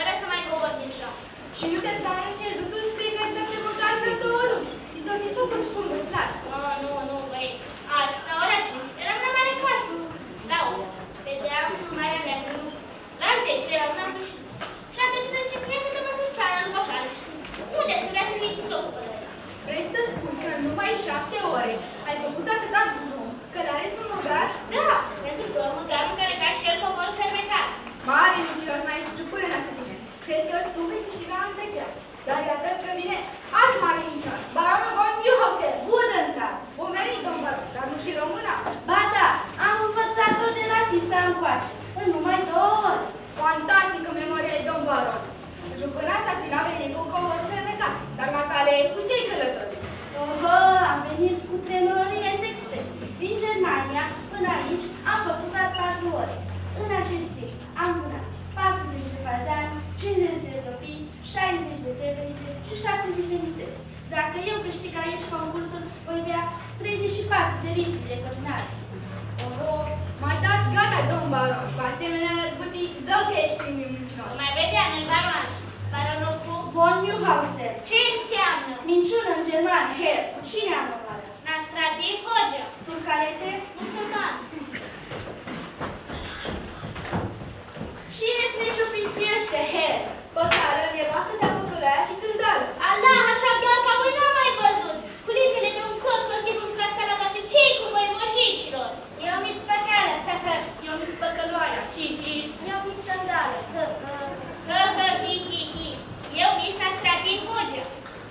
Și nu te doare șezutul, cred că ai stat pe motor vreo două luni. Ți s-o fi făcut serviciile culinare. Oho, mai dați gata, domn baron. Cu asemenea răzbătit, zău că ești primul mincinos. Mai vedea, nu-i baron. Baronul cu... Von Mühlhausen. Ce înseamnă? Minciună în german, Herr. Cine am onoarea? Nastrativ Hogea. Turcalete? Musulman. Cine se neciopințiește, Herr? Păcară, nevastă de-a păcălăia și cândală. Allah, așa doar ca voi n-am mai văzut. Cu limbile de un cos, cu tipul cu cascalatașe. Ce-i cu voi, moșicilor? Eu mi-s păcară, hă-hă. Eu mi-s păcăloaia, hi-hi. Eu mi-s tândală, hă-hă. Hă-hă, hi-hi-hi. Eu mi-s Nastrativ Hogea.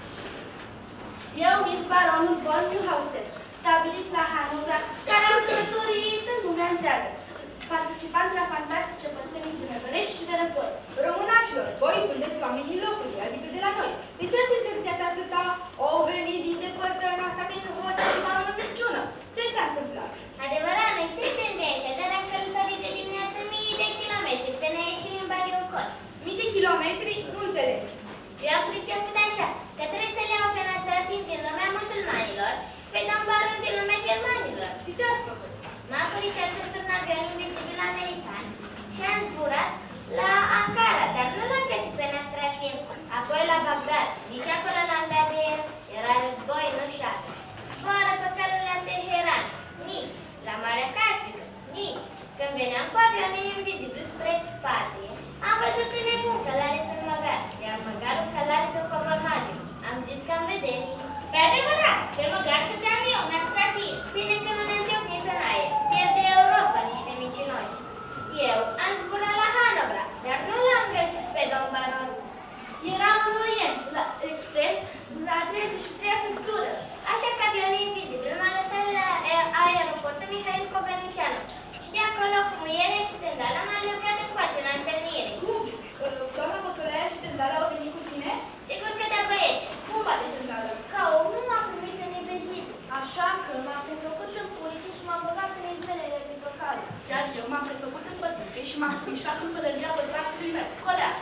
Eu mi-s baronul von Mühlhausen, stabilit la Hanovra, care am călătorit în lumea întreagă, participant la fantastice pățănii vânătorești și de război. Românașilor, voi sunteți oamenii locului, adică de la noi. De ce ați întârziat atâta? Au venit din depărtări asta din Hogea și baronul minciună. Ce s-a întâmplat? Adevărat, noi suntem de aici, dar am călătorit de dimineață mii de kilometri până a ieși limba de un cod. Mii de kilometri? Nu înțeleg. Eu am priceput așa, că trebuie să le iau pe Nastrativ din lumea musulmanilor, pe domn baron din lumea germanilor. Și ce ați făcut? M-am purișat într-un avion invizibil american și am zburat la Ankara, dar nu l-am găsit pe Nastrativ. Apoi la Bagdad, nici acolo l-am dat de el. Era război, nu șapte. Fără pe calul la Teheran, nici. La Marea Caspică, nici. Când veneam cu avionul invizibil spre patrie, am văzut un nebun călare pe măgar, iar măgarul călare pe cobor magic. Am zis că am vedenii. Pe adevărat, pe măgar stăteam eu, Nastrativ. Bine că nu ne-am întâlnit în aer. Pierde Europa niște mincinoși. Eu am zburat la Hanovra, dar nu l-am găsit pe domn baron. Eram în Orient, la expres, la treizeci și trei friptură. Așa că avionul invizibil m-a lăsat la aeroportul Mihail Cogănicianu. Și de acolo, cu muiere și tândală, m-a alergat încoace la întâlnire. Cum? Doamna păcălăia și tândală au venit cu tine? Sigur că da, băieți. Cum bate tândală? Ca om nu m-a primit în invizibil, așa că m-a prefăcut în puriță și m-a băgat în izbenele de păcare. Iar eu m-am prefăcut în păduche și m-am frișat în pălăria bărbatului meu, Colea.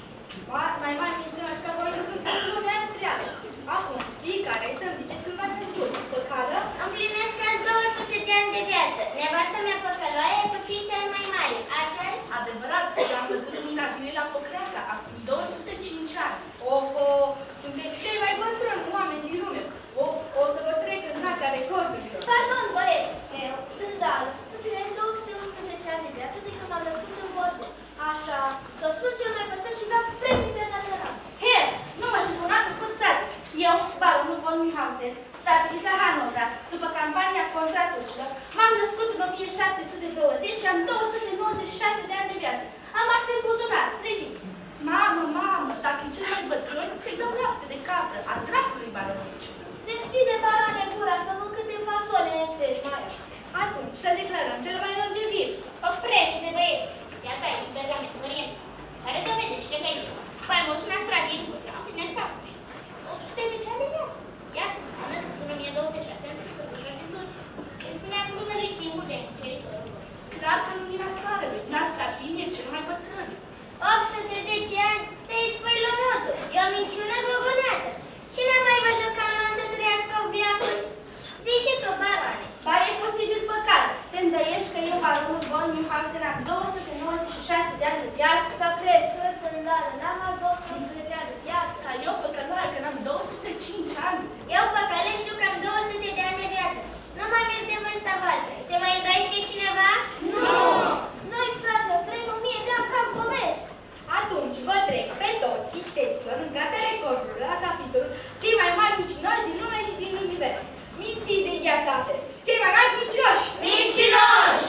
Mai mari mincinoși ca voi nu sunt în lumea întreagă. Acum, fiecare să-mi ziceți când v-ați spus. Păcală? Împlinesc azi două sute de ani de viață. Nevastă mea păcăloaie e cu cinci ani mai mare. Așa-i? Adevărat, eu am văzut lumina zilei la Pocreaca, acum două sute cinci ani. Oho, sunteți cei mai bătrâni oameni din lume. O, o să vă trec în harta recordurilor. Pardon, băieți. Eu, tândală, împlinesc două sute unsprezece ani de viață de când m-am născut în vorbă. Așa, că sunt cel mai bătrân și vreau premii internațional. Her, nu mă șifona că scot țară. Eu, baronul von Mühlhausen, stabilit la Hanovra, după campania contra turcilor, m-am născut în o mie șapte sute douăzeci și am două sute nouăzeci și șase de ani de viață. Am acte în buzunar, priviți. Mamă, mamă, dacă e cel mai bătrân, să-i dăm lapte de capră, al dracului baronul minciună. Deschide, barone, gura să văd câte fasole nemțești mai au. Atunci să declarăm cel mai longeviv. Oprește-te, băieți. Iată aici, pergament, mărient, care dovedește că aici, faimosul Nastrativ, am bine stat. opt sute zece ani de viață. Iată, am născut în o mie două sute șase, între cătușa de zuri. Îi spunea cu numele timpul de încercări. Clar că lumina soarelui, Nastrativ e cel mai bătrân. opt sute zece ani, să-i spui lunutul. E o minciună gogonată. Cine a mai văzut ca un om să trăiască o viață? Zici și tu, barone. Ba, e posibil păcat. Te îndoiești că eu, baronul von Mühlhausen, am două sute nouăzeci și șase de ani de viață? Să crezi, tu ești tândală, n-am al două sute unsprezece ani de viață. Sau eu, păcăloaie, că n-am două sute cinci ani? Eu, păcăle, știu că am două sute de ani de viață. Nu mai merg de vârsta voastră. Se mai îndoi și cineva? Nu! Noi, fraților, trăim o mie de ani ca în povești. Atunci vă trec pe toți isteților în cartea recordurilor la capitolul cei mai mari mincinoși din lume și din univers. Mințiți de gheața apele. Cei mai mari mincinoși! Mincinoși!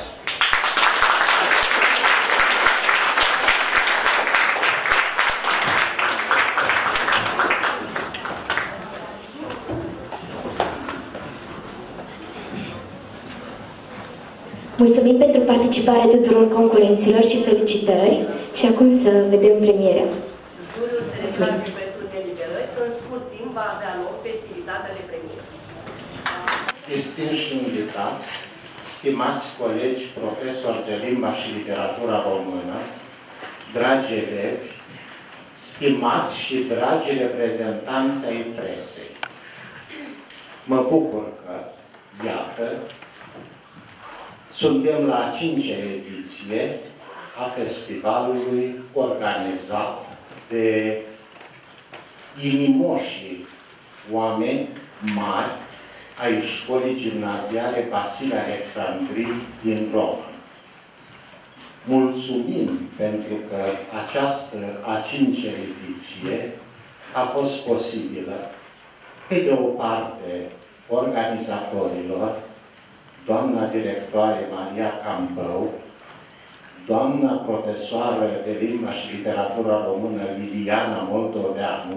Mulțumim pentru participarea tuturor concurenților și felicitări. Și acum să vedem premierea. Juriul se retrage pentru deliberări. În scurt timp va avea loc festivitatea de premiere. Distinși invitați, stimați colegi, profesori de limba și literatura română, dragi elevi, stimați și dragi reprezentanți ai presei. Mă bucur că, iată, suntem la a cincea ediție a festivalului organizat de inimoșii oameni mari ai școlii gimnaziale Vasile Alexandrii din Roma. Mulțumim pentru că această a cincea ediție a fost posibilă, pe de o parte, organizatorilor, doamna directoare Maria Campău, doamna profesoară de limba și literatura română Liliana Moldoveanu,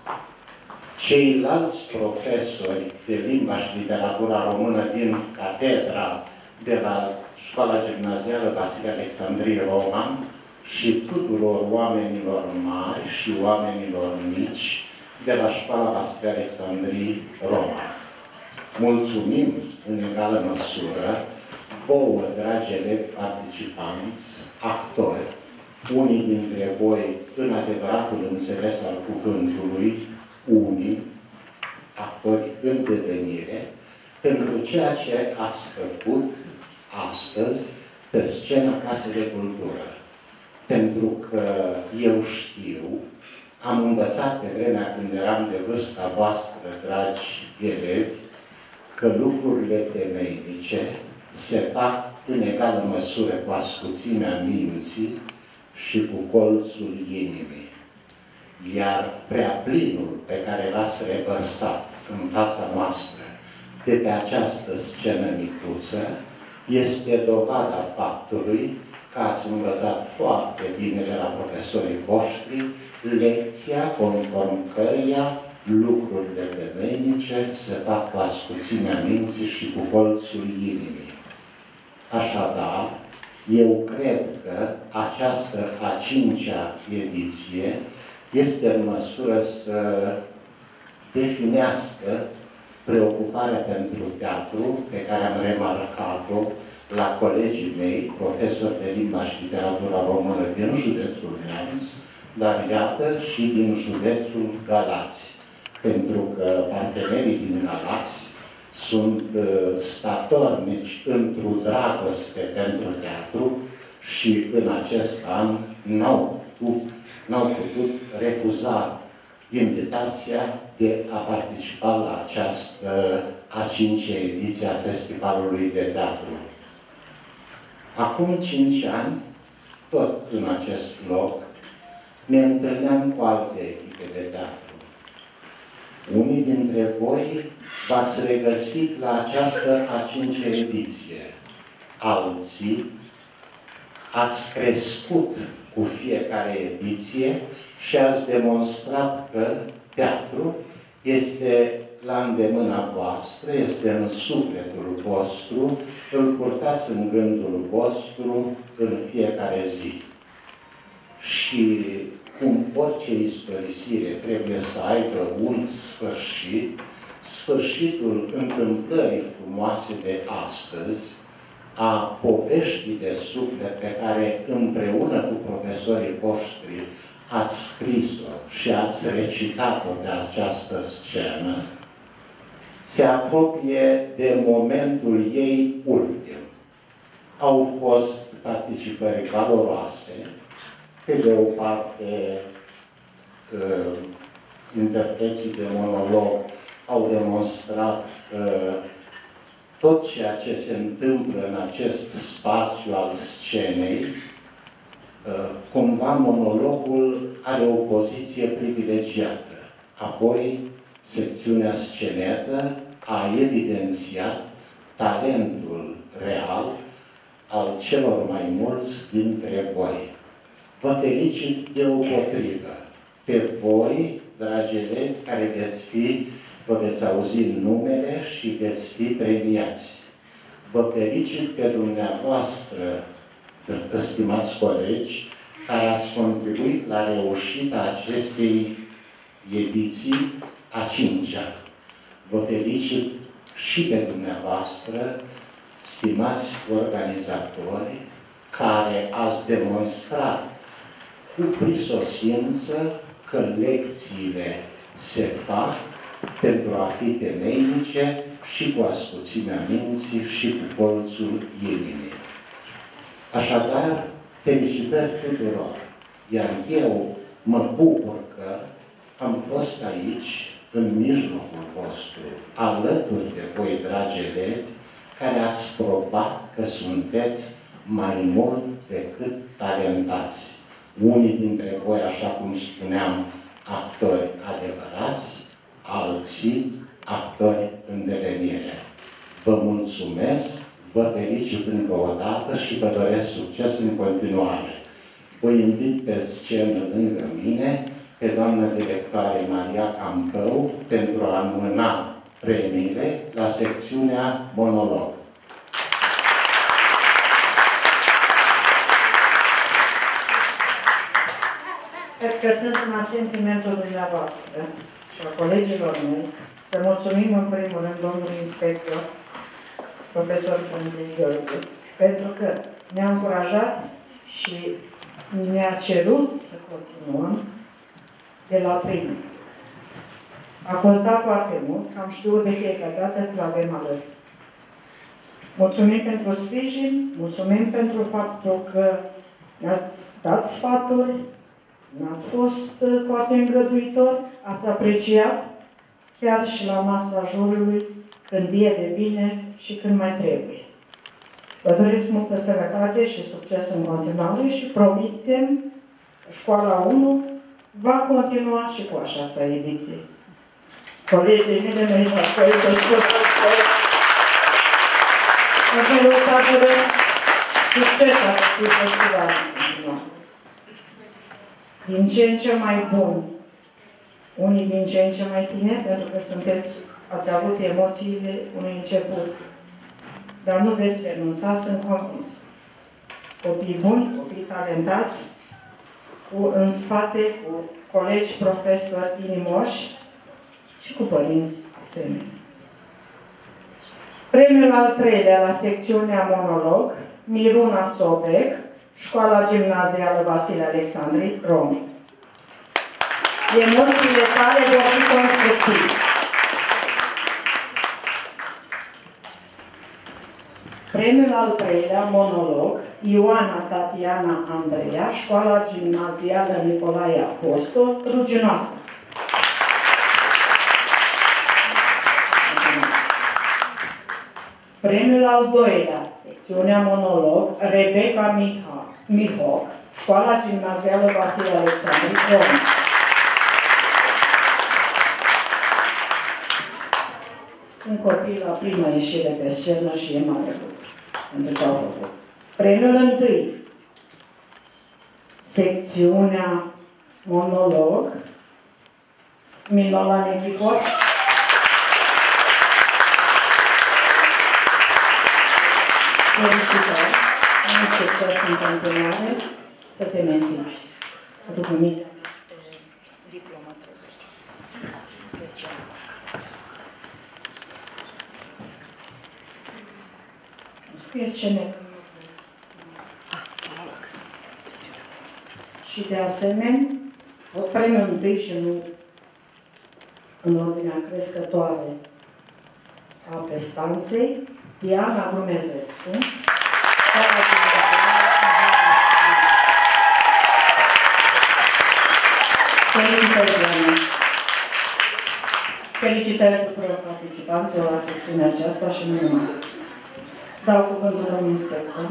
ceilalți profesori de limba și literatura română din catedra de la Școala Gimnazială Vasile Alexandrii Roman și tuturor oamenilor mari și oamenilor mici de la Școala Vasile Alexandrii Roman. Mulțumim în egală măsură vouă, dragi elevi participanți, actori, unii dintre voi în adevăratul înțeles al cuvântului, unii actori în devenire, pentru ceea ce ați făcut astăzi pe scena Casei de Cultură. Pentru că eu știu, am învățat pe vremea când eram de vârsta voastră, dragi elevi, că lucrurile temeinice se fac în egală măsură cu ascuțimea minții și cu colțul inimii. Iar preaplinul pe care l-ați revărsat în fața noastră de pe această scenă micuță este dovada faptului că ați învățat foarte bine de la profesorii voștri lecția conform căreia lucrurile temeinice se fac cu ascuțimea minții și cu colțul inimii. Așadar, eu cred că această a cincea ediție este în măsură să definească preocuparea pentru teatru pe care am remarcat-o la colegii mei, profesori de limba și literatura română din județul Neamț, dar iată și din județul Galați. Pentru că partenerii din Galați sunt statornici într-o dragoste pentru teatru și în acest an n-au putut, n-au putut refuza invitația de a participa la această a cincea ediție a Festivalului de Teatru. Acum cinci ani, tot în acest loc, ne întâlneam cu alte echipe de teatru. Unii dintre voi v-ați regăsit la această a cincea ediție. Alții ați crescut cu fiecare ediție și ați demonstrat că teatru este la îndemâna voastră, este în sufletul vostru, îl purtați în gândul vostru în fiecare zi. Și cum orice istorisire trebuie să aibă un sfârșit, sfârșitul întâmplării frumoase de astăzi, a poveștii de suflet pe care împreună cu profesorii voștri ați scris-o și ați recitat-o pe această scenă, se apropie de momentul ei ultim. Au fost participări valoroase, pe de o parte, uh, interpreții de monolog au demonstrat că tot ceea ce se întâmplă în acest spațiu al scenei, uh, cumva monologul are o poziție privilegiată. Apoi, secțiunea scenetă a evidențiat talentul real al celor mai mulți dintre voi. Vă felicit deopotrivă pe voi, dragi elevi, care veți fi, vă veți auzi numele și veți fi premiați. Vă felicit pe dumneavoastră, stimați colegi, care ați contribuit la reușita acestei ediții a cincea. Vă felicit și pe dumneavoastră, stimați organizatori, care ați demonstrat cu prisosință că lecțiile se fac pentru a fi temeinice și cu ascuțimea minții și cu colțul inimii. Așadar, felicitări tuturor, iar eu mă bucur că am fost aici, în mijlocul vostru, alături de voi, dragi elevi, care ați probat că sunteți mai mult decât talentați. Unii dintre voi, așa cum spuneam, actori adevărați, alții actori în devenire. Vă mulțumesc, vă felicit încă o dată și vă doresc succes în continuare. Vă invit pe scenă lângă mine pe doamna directoare Maria Campău pentru a înmâna premiile la secțiunea monolog. Cred că sunt în asentimentul dumneavoastră și a colegilor mei să mulțumim în primul rând domnului inspector, profesor Pânzei Gheorghe, pentru că ne-a încurajat și ne-a cerut să continuăm de la primul. A contat foarte mult, am știut de fiecare dată că l-avem alături. Mulțumim pentru sprijin, mulțumim pentru faptul că ne-ați dat sfaturi, n-ați fost foarte îngăduitori, ați apreciat chiar și la masa jurului când e de bine și când mai trebuie. Vă doresc multă sănătate și succes în continuare și promitem că școala unu va continua și cu a șasea ediție. Colegii mei de merită apoi să scurtă să vă doresc succes acestui festival în continuare. Din ce în ce mai bun, unii din ce în ce mai tineri, pentru că sunteți, ați avut emoțiile unui început. Dar nu veți renunța, sunt convins. Copii buni, copii talentați, cu, în spate, cu colegi, profesori, inimoși și cu părinți asemenea. Premiul al treilea la secțiunea monolog, Miruna Sobec, Școala Gimnazială Vasile Alexandri, Romi. Emoțiile tale vor fi constructive. Premiul al treilea, monolog, Ioana Tatiana Andreea, Școala Gimnazială Nicolae Apostol, Ruginoasă. Premiul al doilea, secțiunea monolog, Rebecca Mihoc, Școala Gimnazială Vasile Alexandri, Romi. Sunt copii la prima ieșire pe scenă și e mare lucru pentru ce au făcut. Premiul întâi, secțiunea monolog, Minola Nechifor. Felicitări, mult succes în continuare, să te menții. După mine, diploma trebuie. Scrieți ceva. Scrieți ce ne... Și de asemenea, o premiu întâi și nu în ordinea crescătoare a prestanței, Diana Grumezescu, felicitări, Diana! Felicitări tuturor participanților la secțiunea aceasta și nu numai. Dau cuvântul domnului inspector.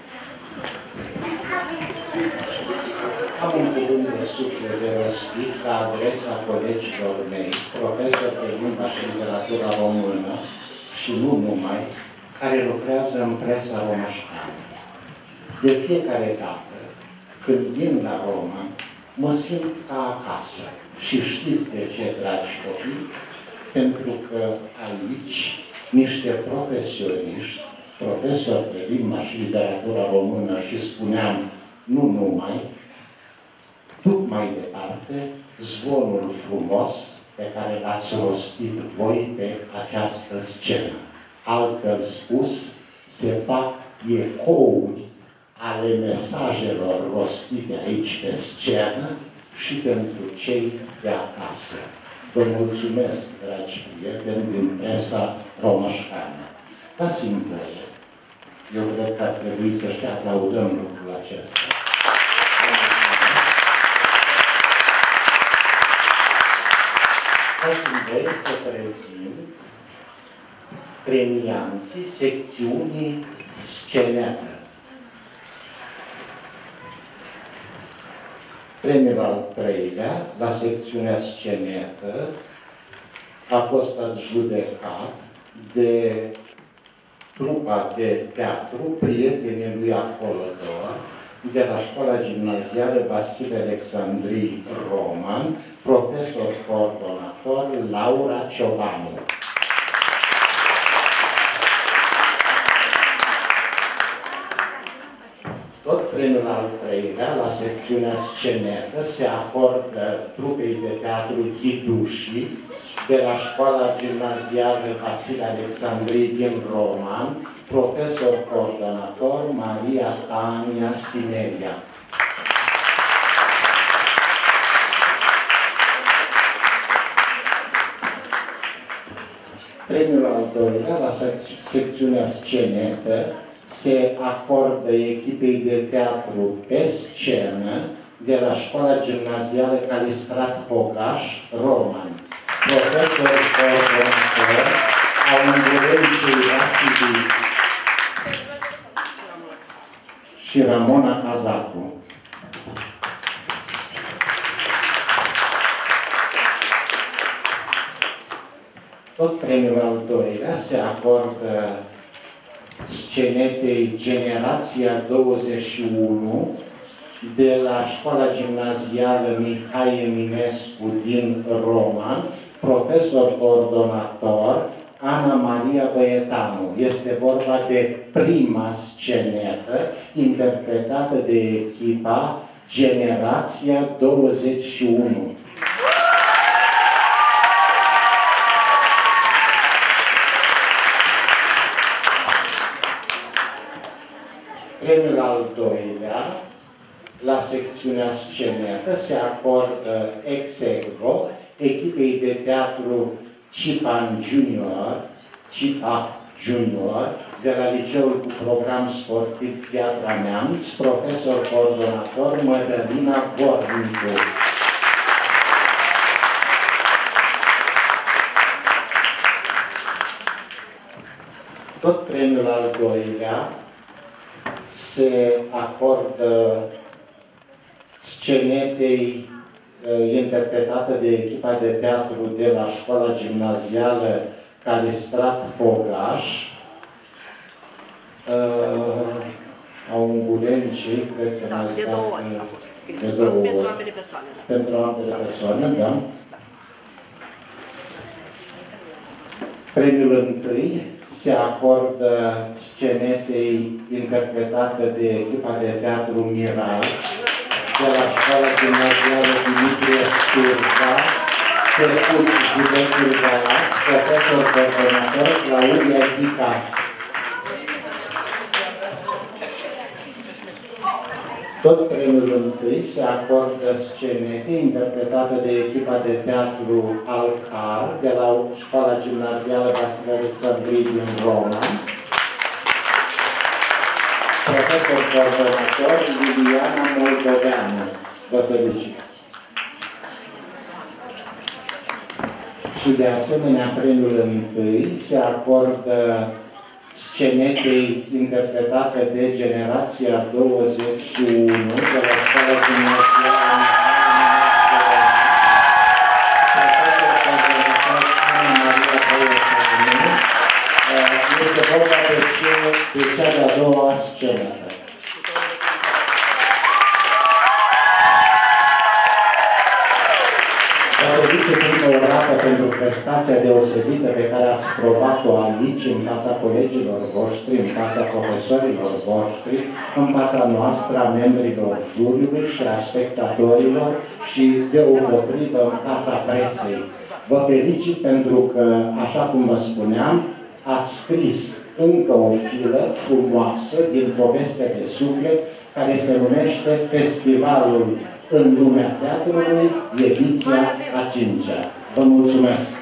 Am un cuvânt de suflet de răstit la adresa colegilor mei, profesori de limba și literatura română și nu numai, care lucrează în presa româșteană. De fiecare dată, când vin la Roma, mă simt ca acasă. Și știți de ce, dragi copii? Pentru că aici niște profesioniști, profesori de limba și literatura română și spuneam, nu numai, duc mai departe zvonul frumos pe care l-ați rostit voi pe această scenă. Altfel spus, se fac ecouri ale mesajelor rostite aici pe scenă și pentru cei de acasă. Vă mulțumesc, dragi prieteni din presa romașcană. Dați-mi voie. Eu cred că ar trebui să-și aplaudăm lucrul acesta. Dați-mi voie să prezint premianții secțiunii scenetă. Premiul al treilea, la secțiunea scenetă, a fost adjudecat de trupa de teatru Prietenii lui Apolodor, de la Școala Gimnazială Vasile Alexandrii Roman, profesor coordonator Laura Ciobanu. Tot premiul al treilea, la secțiunea scenetă, se acordă trupei de teatru Ghidușii, de la Școala Gimnazială Vasile Alexandrii din Roman, profesor coordonator Maria Tania Simeria. Premiul al doilea, la secțiunea scenetă, se acordă echipei de teatru pe scenă de la Școala Gimnazială Calistrat Pogaș, Roman. Profesor coordonator al Ungurencei Vasilii și Ramona Cazacu. Tot premiul al doilea se acordă scenetei Generația douăzeci și unu de la Școala Gimnazială Mihai Eminescu din Roman, profesor coordonator Ana Maria Băietanu. Este vorba de prima scenetă interpretată de echipa Generația douăzeci și unu. Premiul al doilea, la secțiunea scenetă, se acordă ex aequo echipei de teatru Cipan Junior, Cipa Junior, de la Liceul cu program sportiv Piatra Neamț, profesor coordonator Mădălina Vornicu. Tot premiul al doilea se acordă scenetei uh, interpretată de echipa de teatru de la Școala Gimnazială Calistrat Pogaș, uh, a Ungurencii, cred că da, de două ori a fost scris, de două pentru ori. ambele persoane. Da. Pentru ambele persoane, da. Premiul întâi se acordă scenetei interpretată de echipa de teatru Miraj de la Școala Gimnazială Dimitrie Sturza, de Cuț, județul Galați, profesor coordonator Claudia Ghica. Tot premiul întâi se acordă scenete interpretată de echipa de teatru Alcar de la Școala Gimnazială Vasile Alexandrii din Roma. Profesor coordonator Liliana Moldoveanu. Vă felicit. Și de asemenea, premiul întâi se acordă scenetei interpretată de Generația douăzeci și unu de la Școala Gimnazială profesor coordonator Ana Maria Băietanu. Este vorba de, ce, de cea de-a doua scenetă. Vă dedic încă o dată pentru prestația deosebită pe care ați probat-o aici, în fața colegilor voștri, în fața profesorilor voștri, în fața noastră, a membrilor juriului și a spectatorilor și deopotrivă în fața presei. Vă felicit pentru că, așa cum vă spuneam, ați scris încă o filă frumoasă din poveste de suflet care se numește Festivalul în lumea teatrului, ediția a cincea. Vă mulțumesc!